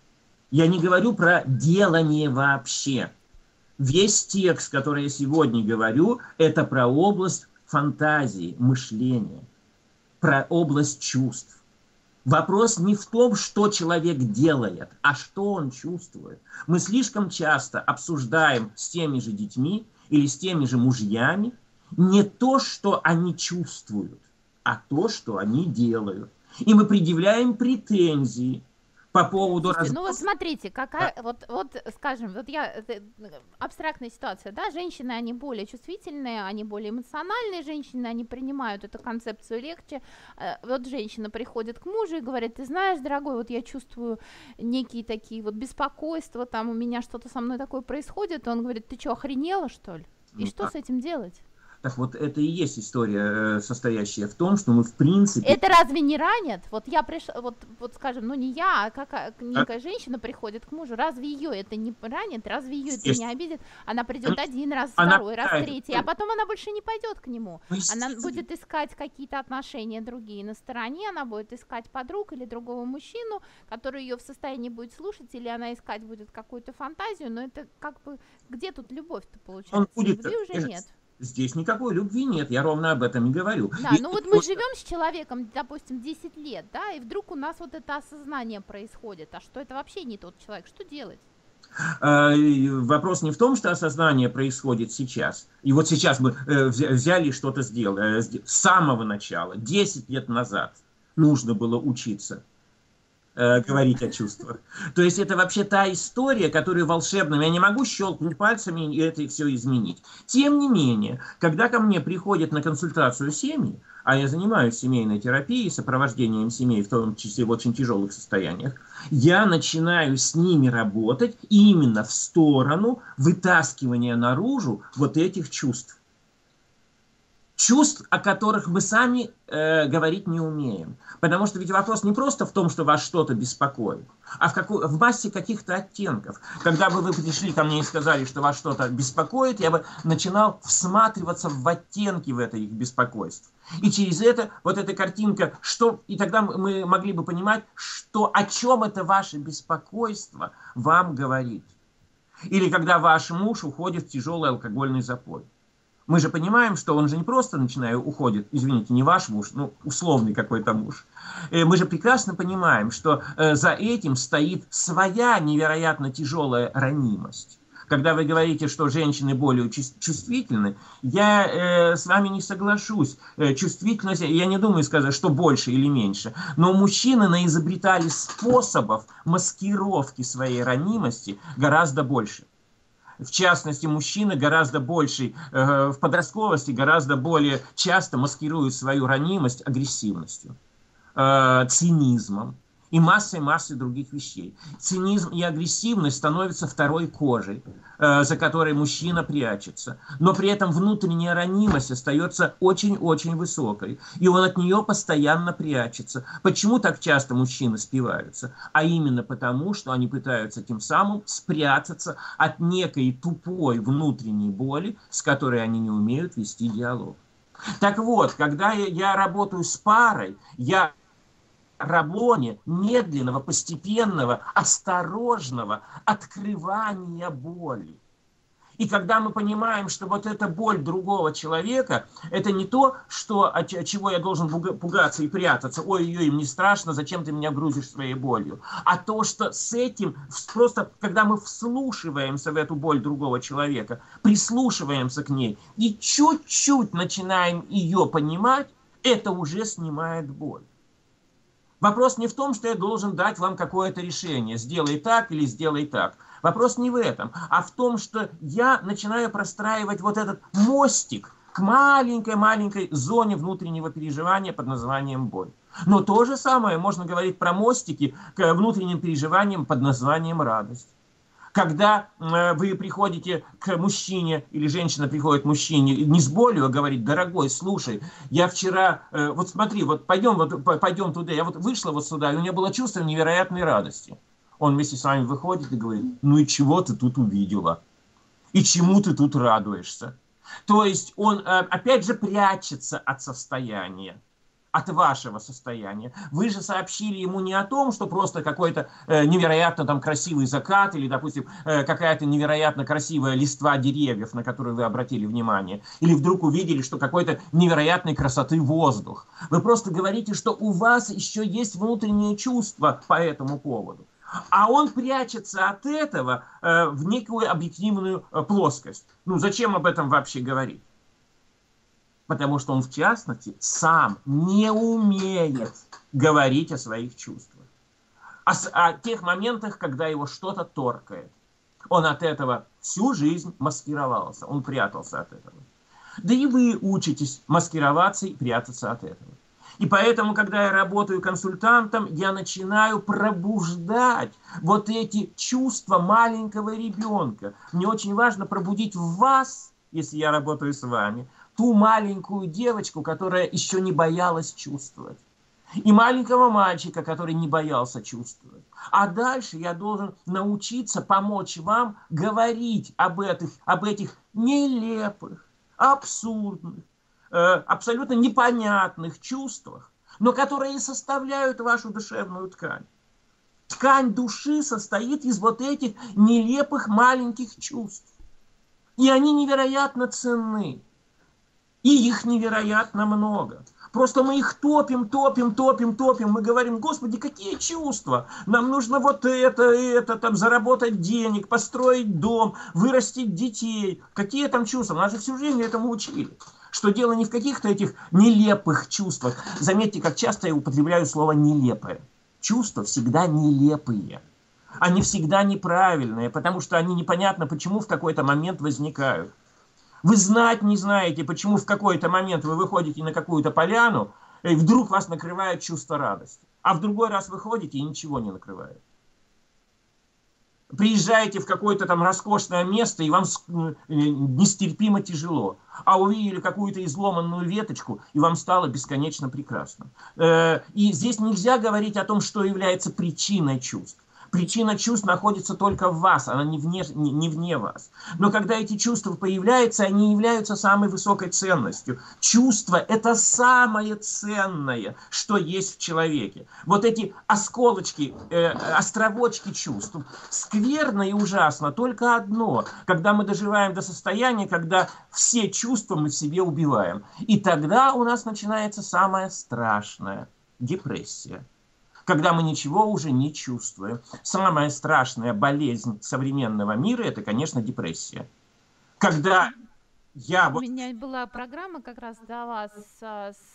Я не говорю про делание вообще. Весь текст, который я сегодня говорю, это про область фантазии, мышления, про область чувств. Вопрос не в том, что человек делает, а что он чувствует. Мы слишком часто обсуждаем с теми же детьми или с теми же мужьями не то, что они чувствуют, а то, что они делают. И мы предъявляем претензии по поводу... Слушайте, раз... Ну вот смотрите, какая, да. вот, вот скажем, вот я, это, абстрактная ситуация, да, женщины, они более чувствительные, они более эмоциональные женщины, они принимают эту концепцию легче. Вот женщина приходит к мужу и говорит: ты знаешь, дорогой, вот я чувствую некие такие вот беспокойства, там у меня что-то со мной такое происходит, и он говорит: ты что, охренела, что ли? И ну, что а... с этим делать? Так вот, это и есть история, состоящая в том, что мы в принципе... Это разве не ранит? Вот я пришла, вот, вот скажем, ну не я, а какая некая а? женщина приходит к мужу, разве ее это не ранит? Разве ее это не обидит? Она придет один раз, она... второй раз, третий, а потом она больше не пойдет к нему. Она будет искать какие-то отношения другие на стороне, она будет искать подруг или другого мужчину, который ее в состоянии будет слушать, или она искать будет какую-то фантазию, но это как бы, где тут любовь-то получается? Будет... Любви уже нет. Здесь никакой любви нет, я ровно об этом и говорю. Да, и ну вот мы просто... живем с человеком, допустим, десять лет, да, и вдруг у нас вот это осознание происходит, а что это вообще не тот человек, что делать? Вопрос не в том, что осознание происходит сейчас. И вот сейчас мы взяли и что-то сделали. С самого начала, десять лет назад, нужно было учиться говорить о чувствах. То есть это вообще та история, которую волшебным, я не могу щелкнуть пальцами и это все изменить. Тем не менее, когда ко мне приходят на консультацию семьи, а я занимаюсь семейной терапией, сопровождением семей, в том числе в очень тяжелых состояниях, я начинаю с ними работать именно в сторону вытаскивания наружу вот этих чувств. Чувств, о которых мы сами э, говорить не умеем. Потому что ведь вопрос не просто в том, что вас что-то беспокоит, а в, какой, в массе каких-то оттенков. Когда бы вы пришли ко мне и сказали, что вас что-то беспокоит, я бы начинал всматриваться в оттенки в это их беспокойство. И через это, вот эта картинка, что, и тогда мы могли бы понимать, что, о чем это ваше беспокойство вам говорит. Или когда ваш муж уходит в тяжелый алкогольный запой. Мы же понимаем, что он же не просто, начиная, уходит, извините, не ваш муж, ну, условный какой-то муж. Мы же прекрасно понимаем, что за этим стоит своя невероятно тяжелая ранимость. Когда вы говорите, что женщины более чувствительны, я э, с вами не соглашусь. Чувствительность, я не думаю сказать, что больше или меньше, но мужчины наизобретали способов маскировки своей ранимости гораздо больше. В частности, мужчины гораздо больше, э, в подростковости гораздо более часто маскируют свою ранимость агрессивностью, э, цинизмом. и массой-массой других вещей. Цинизм и агрессивность становятся второй кожей, э, за которой мужчина прячется. Но при этом внутренняя ранимость остается очень-очень высокой, и он от нее постоянно прячется. Почему так часто мужчины спиваются? А именно потому, что они пытаются тем самым спрятаться от некой тупой внутренней боли, с которой они не умеют вести диалог. Так вот, когда я, я работаю с парой, я работе медленного, постепенного, осторожного открывания боли. И когда мы понимаем, что вот эта боль другого человека, это не то, что, от чего я должен пугаться и прятаться, ой-ой, мне страшно, зачем ты меня грузишь своей болью, а то, что с этим, просто когда мы вслушиваемся в эту боль другого человека, прислушиваемся к ней и чуть-чуть начинаем ее понимать, это уже снимает боль. Вопрос не в том, что я должен дать вам какое-то решение, сделай так или сделай так. Вопрос не в этом, а в том, что я начинаю простраивать вот этот мостик к маленькой-маленькой зоне внутреннего переживания под названием боль. Но то же самое можно говорить про мостики к внутренним переживаниям под названием радость. Когда э, вы приходите к мужчине, или женщина приходит к мужчине не с болью, а говорит: дорогой, слушай, я вчера, э, вот смотри, вот пойдем, вот, пойдем туда, я вот вышла вот сюда, и у меня было чувство невероятной радости. Он вместе с вами выходит и говорит: ну и чего ты тут увидела? И чему ты тут радуешься? То есть он, э, опять же, прячется от состояния. От вашего состояния. Вы же сообщили ему не о том, что просто какой-то э, невероятно там красивый закат или, допустим, э, какая-то невероятно красивая листва деревьев, на которую вы обратили внимание, или вдруг увидели, что какой-то невероятной красоты воздух. Вы просто говорите, что у вас еще есть внутреннее чувство по этому поводу. А он прячется от этого э, в некую объективную э, плоскость. Ну, зачем об этом вообще говорить? Потому что он, в частности, сам не умеет говорить о своих чувствах. О, о тех моментах, когда его что-то торкает. Он от этого всю жизнь маскировался, он прятался от этого. Да и вы учитесь маскироваться и прятаться от этого. И поэтому, когда я работаю консультантом, я начинаю пробуждать вот эти чувства маленького ребенка. Мне очень важно пробудить в вас, если я работаю с вами, ту маленькую девочку, которая еще не боялась чувствовать. И маленького мальчика, который не боялся чувствовать. А дальше я должен научиться помочь вам говорить об этих, об этих нелепых, абсурдных, э, абсолютно непонятных чувствах, но которые составляют вашу душевную ткань. Ткань души состоит из вот этих нелепых маленьких чувств. И они невероятно ценны. И их невероятно много. Просто мы их топим, топим, топим, топим. Мы говорим: Господи, какие чувства? Нам нужно вот это, это, там, заработать денег, построить дом, вырастить детей. Какие там чувства? Нас же всю жизнь этому учили. Что дело не в каких-то этих нелепых чувствах. Заметьте, как часто я употребляю слово «нелепое». Чувства всегда нелепые. Они всегда неправильные, потому что они непонятно почему в какой-то момент возникают. Вы знать не знаете, почему в какой-то момент вы выходите на какую-то поляну, и вдруг вас накрывает чувство радости. А в другой раз выходите, и ничего не накрывает. Приезжаете в какое-то там роскошное место, и вам нестерпимо тяжело. А увидели какую-то изломанную веточку, и вам стало бесконечно прекрасно. И здесь нельзя говорить о том, что является причиной чувств. Причина чувств находится только в вас, она не вне, не, не вне вас. Но когда эти чувства появляются, они являются самой высокой ценностью. Чувство – это самое ценное, что есть в человеке. Вот эти осколочки, э, островочки чувств. Скверно и ужасно только одно, когда мы доживаем до состояния, когда все чувства мы в себе убиваем. И тогда у нас начинается самое страшное – депрессия. Когда мы ничего уже не чувствуем. Самая страшная болезнь современного мира – это, конечно, депрессия. Когда я... У меня была программа как раз для вас с,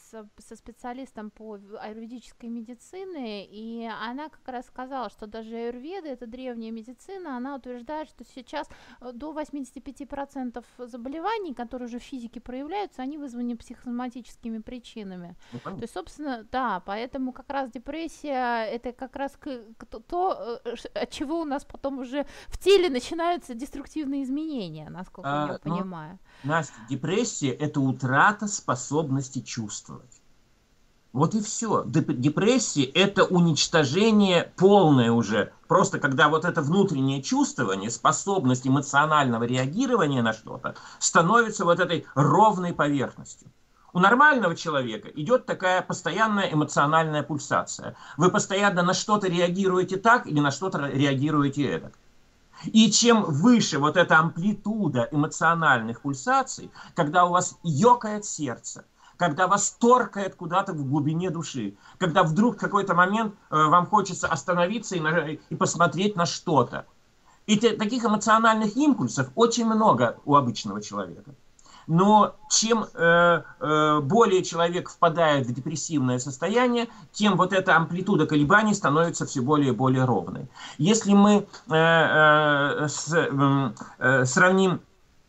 с, со специалистом по аюрведической медицине, и она как раз сказала, что даже аюрведа, это древняя медицина, она утверждает, что сейчас до восемьдесят пять процентов заболеваний, которые уже в физике проявляются, они вызваны психосоматическими причинами. Ну, то есть, собственно, да, поэтому как раз депрессия, это как раз к, к, то, от чего у нас потом уже в теле начинаются деструктивные изменения, насколько а, я ну, понимаю. Настя, депрессия – это утрата способности чувствовать. Вот и все. Депрессия – это уничтожение полное уже. Просто когда вот это внутреннее чувствование, способность эмоционального реагирования на что-то становится вот этой ровной поверхностью. У нормального человека идет такая постоянная эмоциональная пульсация. Вы постоянно на что-то реагируете так или на что-то реагируете эдак. И чем выше вот эта амплитуда эмоциональных пульсаций, когда у вас ёкает сердце, когда вас торкает куда-то в глубине души, когда вдруг в какой-то момент э, вам хочется остановиться и, на, и посмотреть на что-то. И те, таких эмоциональных импульсов очень много у обычного человека. Но чем э, э, более человек впадает в депрессивное состояние, тем вот эта амплитуда колебаний становится все более и более ровной. Если мы э, э, с, э, сравним,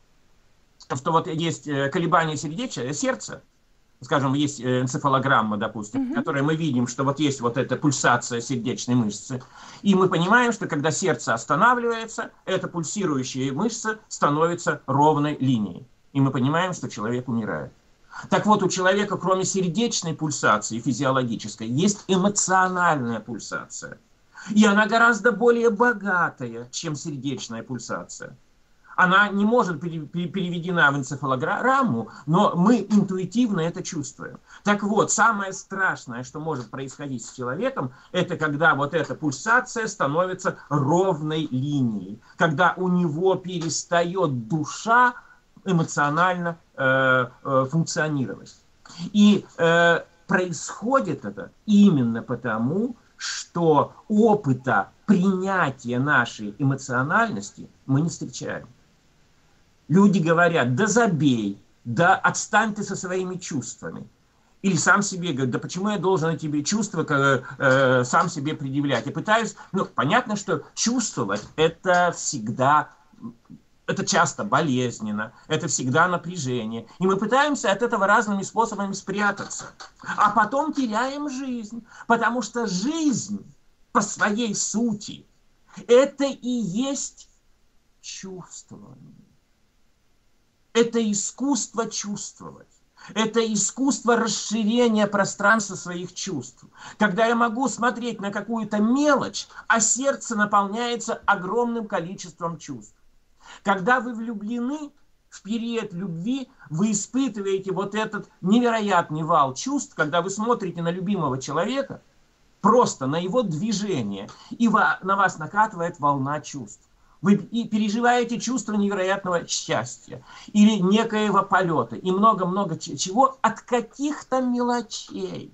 что вот есть колебания сердеча, сердца, скажем, есть энцефалограмма, допустим, mm-hmm. в которой мы видим, что вот есть вот эта пульсация сердечной мышцы, и мы понимаем, что когда сердце останавливается, эта пульсирующая мышца становится ровной линией. И мы понимаем, что человек умирает. Так вот, у человека, кроме сердечной пульсации физиологической, есть эмоциональная пульсация. И она гораздо более богатая, чем сердечная пульсация. Она не может быть переведена в энцефалограмму, но мы интуитивно это чувствуем. Так вот, самое страшное, что может происходить с человеком, это когда вот эта пульсация становится ровной линией. Когда у него перестает душа эмоционально э, э, функционировать. И э, происходит это именно потому, что опыта принятия нашей эмоциональности мы не встречаем. Люди говорят: да забей, да отстань ты со своими чувствами. Или сам себе говорит: да почему я должен эти чувства э, э, сам себе предъявлять? Я пытаюсь, ну, понятно, что чувствовать это всегда... Это часто болезненно, это всегда напряжение. И мы пытаемся от этого разными способами спрятаться. А потом теряем жизнь. Потому что жизнь по своей сути это и есть чувствование. Это искусство чувствовать. Это искусство расширения пространства своих чувств. Когда я могу смотреть на какую-то мелочь, а сердце наполняется огромным количеством чувств. Когда вы влюблены, в период любви вы испытываете вот этот невероятный вал чувств, когда вы смотрите на любимого человека, просто на его движение, и на вас накатывает волна чувств. Вы и переживаете чувство невероятного счастья или некоего полета и много-много чего от каких-то мелочей.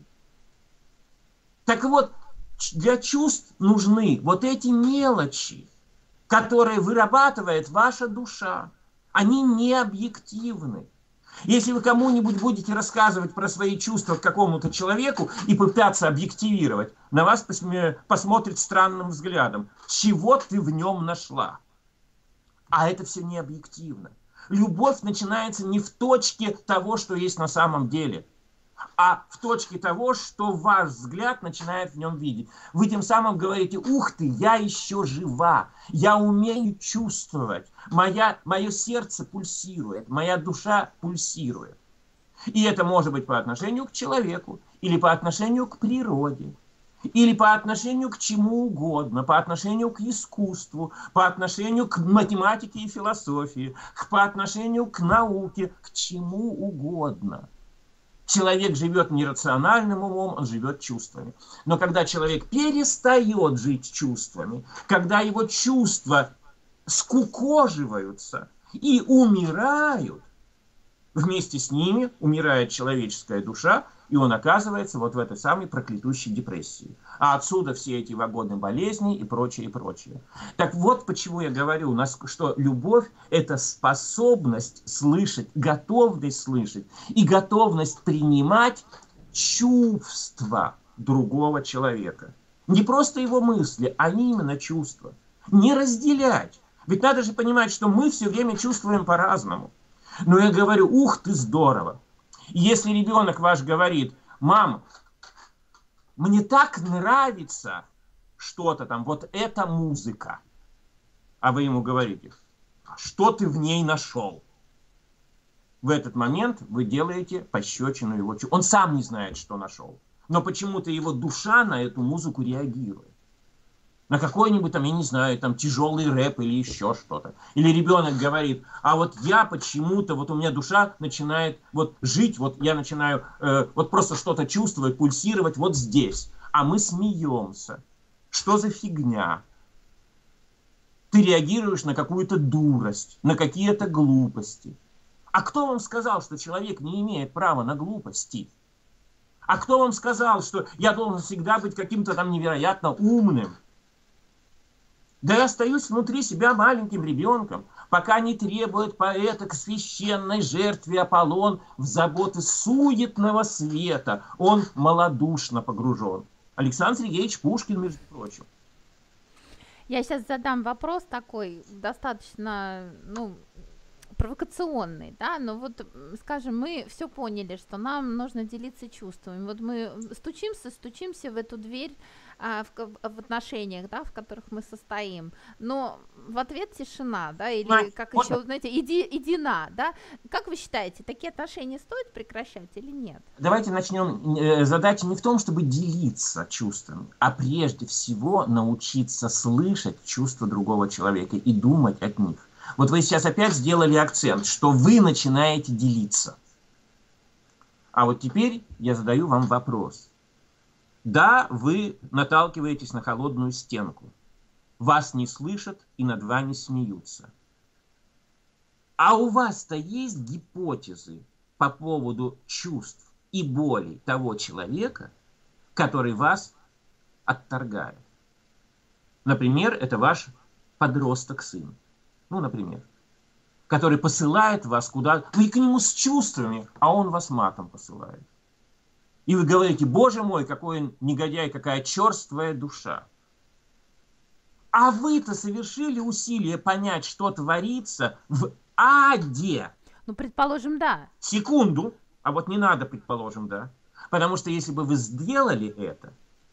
Так вот, для чувств нужны вот эти мелочи, которые вырабатывает ваша душа. Они не объективны. Если вы кому-нибудь будете рассказывать про свои чувства к какому-то человеку и пытаться объективировать, на вас посмотрит странным взглядом. Чего ты в нем нашла? А это все не объективно. Любовь начинается не в точке того, что есть на самом деле, а в точке того, что ваш взгляд начинает в нем видеть. Вы тем самым говорите: ух ты, я еще жива, я умею чувствовать, моя, мое сердце пульсирует, моя душа пульсирует. И это может быть по отношению к человеку, или по отношению к природе, или по отношению к чему угодно, по отношению к искусству, по отношению к математике и философии, по отношению к науке, к чему угодно. Человек живет не рациональным умом, он живет чувствами. Но когда человек перестает жить чувствами, когда его чувства скукоживаются и умирают, вместе с ними умирает человеческая душа, и он оказывается вот в этой самой проклятущей депрессии. А отсюда все эти вагоны болезней и прочее, и прочее. Так вот почему я говорю, что любовь – это способность слышать, готовность слышать и готовность принимать чувства другого человека. Не просто его мысли, а именно чувства. Не разделять. Ведь надо же понимать, что мы все время чувствуем по-разному. Но я говорю, ух ты, здорово. Если ребенок ваш говорит, мам, мне так нравится что-то там, вот эта музыка. А вы ему говорите, что ты в ней нашел? В этот момент вы делаете пощечину его. Он сам не знает, что нашел. Но почему-то его душа на эту музыку реагирует. На какой-нибудь там, я не знаю, там тяжелый рэп или еще что-то. Или ребенок говорит, а вот я почему-то, вот у меня душа начинает вот жить, вот я начинаю э, вот просто что-то чувствовать, пульсировать вот здесь. А мы смеемся. Что за фигня? Ты реагируешь на какую-то дурость, на какие-то глупости. А кто вам сказал, что человек не имеет права на глупости? А кто вам сказал, что я должен всегда быть каким-то там невероятно умным? Да я остаюсь внутри себя маленьким ребенком, пока не требует поэта к священной жертве Аполлон в заботы суетного света. Он малодушно погружен. Александр Сергеевич Пушкин, между прочим. Я сейчас задам вопрос такой, достаточно, ну, провокационный, да, но вот, скажем, мы все поняли, что нам нужно делиться чувствами. Вот мы стучимся, стучимся в эту дверь а, в, в отношениях, да, в которых мы состоим, но в ответ тишина, да, или Мать, как можно? еще, знаете, иди, иди на, да. Как вы считаете, такие отношения стоит прекращать или нет? Давайте начнем. Задача не в том, чтобы делиться чувствами, а прежде всего научиться слышать чувства другого человека и думать от них. Вот вы сейчас опять сделали акцент, что вы начинаете делиться. А вот теперь я задаю вам вопрос. Да, вы наталкиваетесь на холодную стенку. Вас не слышат и над вами смеются. А у вас-то есть гипотезы по поводу чувств и болей того человека, который вас отторгает? Например, это ваш подросток-сын. Ну, например, который посылает вас куда... Вы к нему с чувствами, а он вас матом посылает. И вы говорите, боже мой, какой он негодяй, какая черствая душа. А вы-то совершили усилие понять, что творится в аде. Ну, предположим, да. Секунду, а вот не надо, предположим, да. Потому что если бы вы сделали это,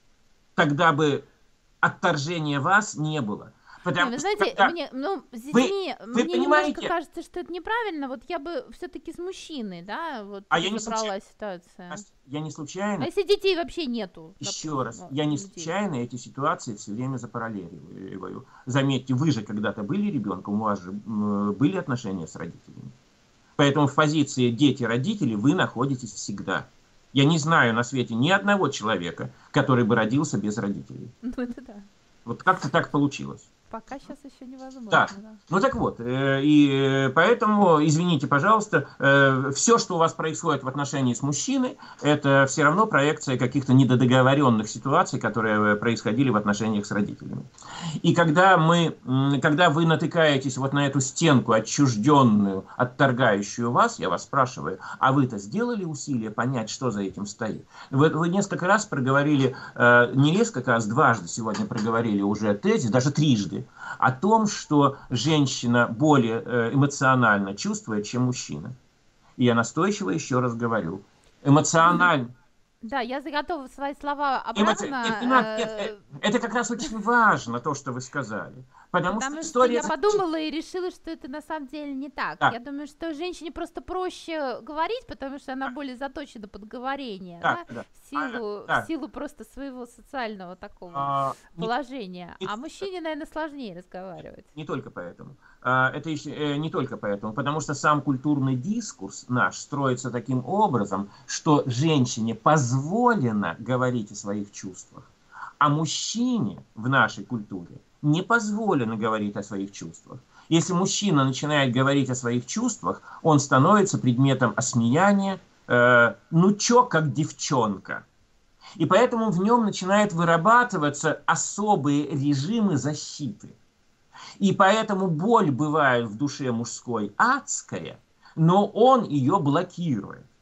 тогда бы отторжения вас не было. Не, вы знаете, когда... мне, ну, с вы, детьми, вы мне понимаете... немножко кажется, что это неправильно. Вот я бы все-таки с мужчиной, да, вот а я не забрала случайно... ситуация. Я не случайно... А если детей вообще нету? Еще допустим, раз, я не людей? случайно эти ситуации все время запараллеливаю. Заметьте, вы же когда-то были ребенком, у вас же были отношения с родителями. Поэтому в позиции дети-родители вы находитесь всегда. Я не знаю на свете ни одного человека, который бы родился без родителей. Ну, это да. Вот как-то так получилось. Пока сейчас еще невозможно. Да. Да. Ну так вот, э, и поэтому, извините, пожалуйста, э, все, что у вас происходит в отношении с мужчиной, это все равно проекция каких-то недодоговоренных ситуаций, которые происходили в отношениях с родителями. И когда, мы, когда вы натыкаетесь вот на эту стенку отчужденную, отторгающую вас, я вас спрашиваю, а вы-то сделали усилия понять, что за этим стоит? Вы, вы несколько раз проговорили, э, не несколько раз, дважды сегодня проговорили уже тезис, даже трижды, о том, что женщина более эмоционально чувствует, чем мужчина. И я настойчиво еще раз говорю. Эмоционально. Да, я готова свои слова Эмоци... обратно. Нет, не надо, нет, это как раз очень важно, то, что вы сказали. Потому, Потому что, что история... я подумала и решила, что это на самом деле не так. Да. Я думаю, что женщине просто проще говорить, потому что она более заточена под говорение, да, да, да. В, силу, да. в силу просто своего социального такого а, положения. Не, а мужчине, наверное, сложнее разговаривать. Не только поэтому. Это еще, не только поэтому, потому что сам культурный дискурс наш строится таким образом, что женщине позволено говорить о своих чувствах, а мужчине в нашей культуре не позволено говорить о своих чувствах. Если мужчина начинает говорить о своих чувствах, он становится предметом осмеяния, э, ну чё, как девчонка. И поэтому в нем начинают вырабатываться особые режимы защиты. И поэтому боль бывает в душе мужской адская, но он ее блокирует.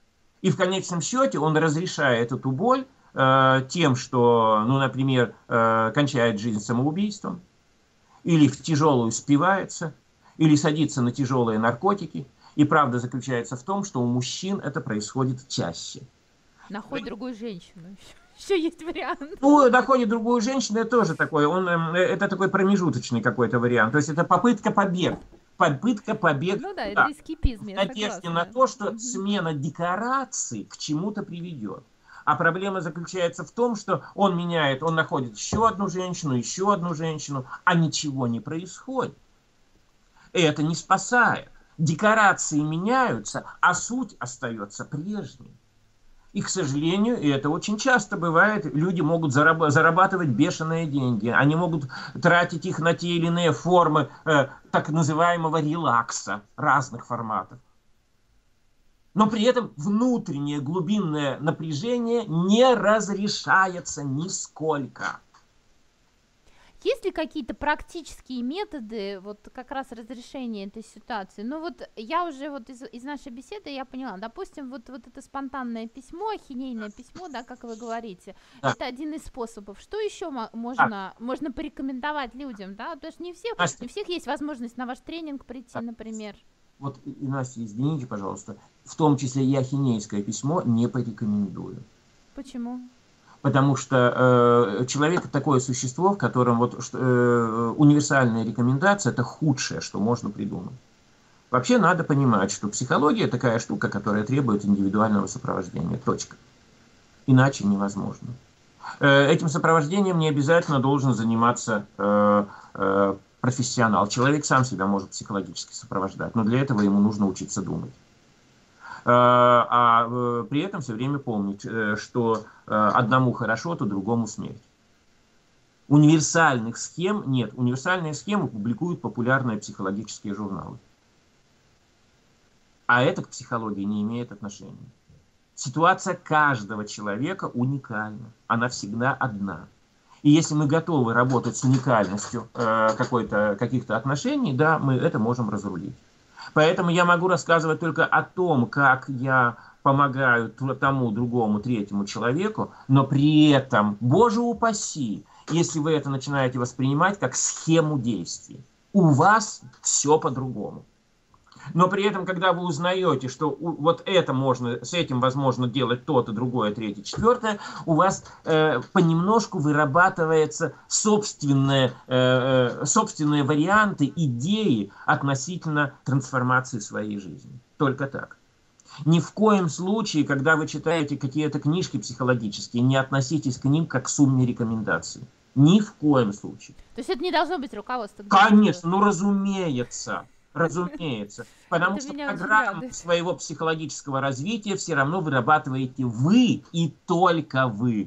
И в конечном счете он разрешает эту боль э, тем, что, ну, например, э, кончает жизнь самоубийством, или в тяжелую спивается, или садится на тяжелые наркотики. И правда заключается в том, что у мужчин это происходит чаще. Находит другую женщину. Еще есть вариант. Ну, находит другую женщину, это тоже такой, он, это такой промежуточный какой-то вариант. То есть это попытка побега. Попытка побега. Ну да, это эскапизм, я надежде на то, что смена декораций к чему-то приведет. А проблема заключается в том, что он меняет, он находит еще одну женщину, еще одну женщину, а ничего не происходит. И это не спасает. Декорации меняются, а суть остается прежней. И, к сожалению, и это очень часто бывает, люди могут зараб- зарабатывать бешеные деньги. Они могут тратить их на те или иные формы э, так называемого релакса разных форматов. Но при этом внутреннее глубинное напряжение не разрешается нисколько. Есть ли какие-то практические методы вот как раз разрешения этой ситуации? Ну вот я уже вот из, из нашей беседы я поняла, допустим, вот, вот это спонтанное письмо, ахинейное письмо, да, как вы говорите, да. Это один из способов. Что еще можно, а. можно порекомендовать людям, да? Потому что не, все, не у всех есть возможность на ваш тренинг прийти, а. например. Вот, и, Настя, извините, пожалуйста, в том числе и ахинейское письмо не порекомендую. Почему? Потому что э, человек такое существо, в котором вот, э, универсальная рекомендация – это худшее, что можно придумать. Вообще надо понимать, что психология такая штука, которая требует индивидуального сопровождения. Точка. Иначе невозможно. Э, этим сопровождением не обязательно должен заниматься э, э, профессионал. Человек сам себя может психологически сопровождать, но для этого ему нужно учиться думать. А при этом все время помнить, что одному хорошо, то другому смерть. Универсальных схем нет. Универсальные схемы публикуют популярные психологические журналы. А это к психологии не имеет отношения. Ситуация каждого человека уникальна. Она всегда одна. И если мы готовы работать с уникальностью какой-то, каких-то отношений, да, мы это можем разрулить. Поэтому я могу рассказывать только о том, как я помогаю тому, другому, третьему человеку, но при этом, боже упаси, если вы это начинаете воспринимать как схему действий. У вас все по-другому. Но при этом, когда вы узнаете, что вот это можно, с этим возможно делать то-то, другое, третье, четвертое, у вас э, понемножку вырабатываются собственные, э, собственные варианты, идеи относительно трансформации своей жизни. Только так. Ни в коем случае, когда вы читаете какие-то книжки психологические, не относитесь к ним как к сумме рекомендаций. Ни в коем случае. То есть это не должно быть руководство? Конечно, ну разумеется. Разумеется. Потому что программу своего психологического развития все равно вырабатываете вы и только вы.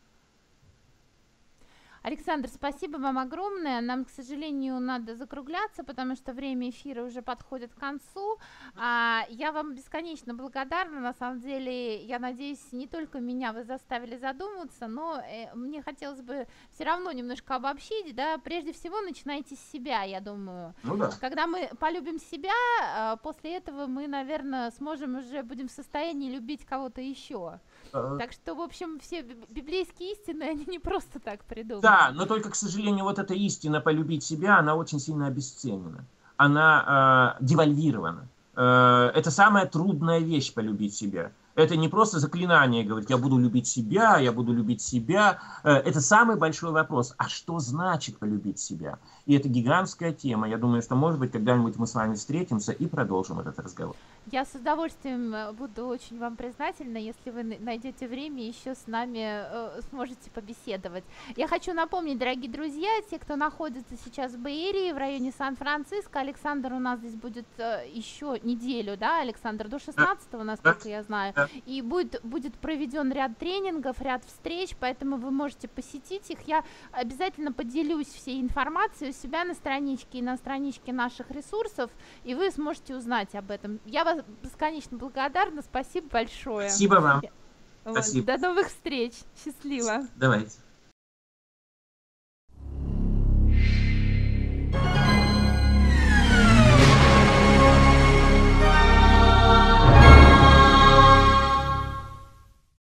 Александр, спасибо вам огромное. Нам, к сожалению, надо закругляться, потому что время эфира уже подходит к концу. А, я вам бесконечно благодарна. На самом деле, я надеюсь, не только меня вы заставили задуматься, но э, мне хотелось бы все равно немножко обобщить. Да? Прежде всего, начинайте с себя, я думаю. Ну да. Когда мы полюбим себя, э, после этого мы, наверное, сможем уже, будем в состоянии любить кого-то еще. А-а. Так что, в общем, все библейские истины, они не просто так придуманы. Да, но только, к сожалению, вот эта истина полюбить себя, она очень сильно обесценена. Она э, девальвирована. Э, это самая трудная вещь — полюбить себя. Это не просто заклинание говорить, я буду любить себя, я буду любить себя. Э, это самый большой вопрос. А что значит полюбить себя? И это гигантская тема. Я думаю, что, может быть, когда-нибудь мы с вами встретимся и продолжим этот разговор. Я с удовольствием буду очень вам признательна, если вы найдете время еще с нами э, сможете побеседовать. Я хочу напомнить, дорогие друзья, те, кто находится сейчас в Бэй-Эрии, в районе Сан-Франциско, Александр у нас здесь будет э, еще неделю, да, Александр, до шестнадцатого, насколько я знаю, и будет, будет проведен ряд тренингов, ряд встреч, поэтому вы можете посетить их. Я обязательно поделюсь всей информацией у себя на страничке и на страничке наших ресурсов, и вы сможете узнать об этом. Я вас бесконечно благодарна, спасибо большое. Спасибо вам. Вот. Спасибо. До новых встреч, счастливо. Давайте.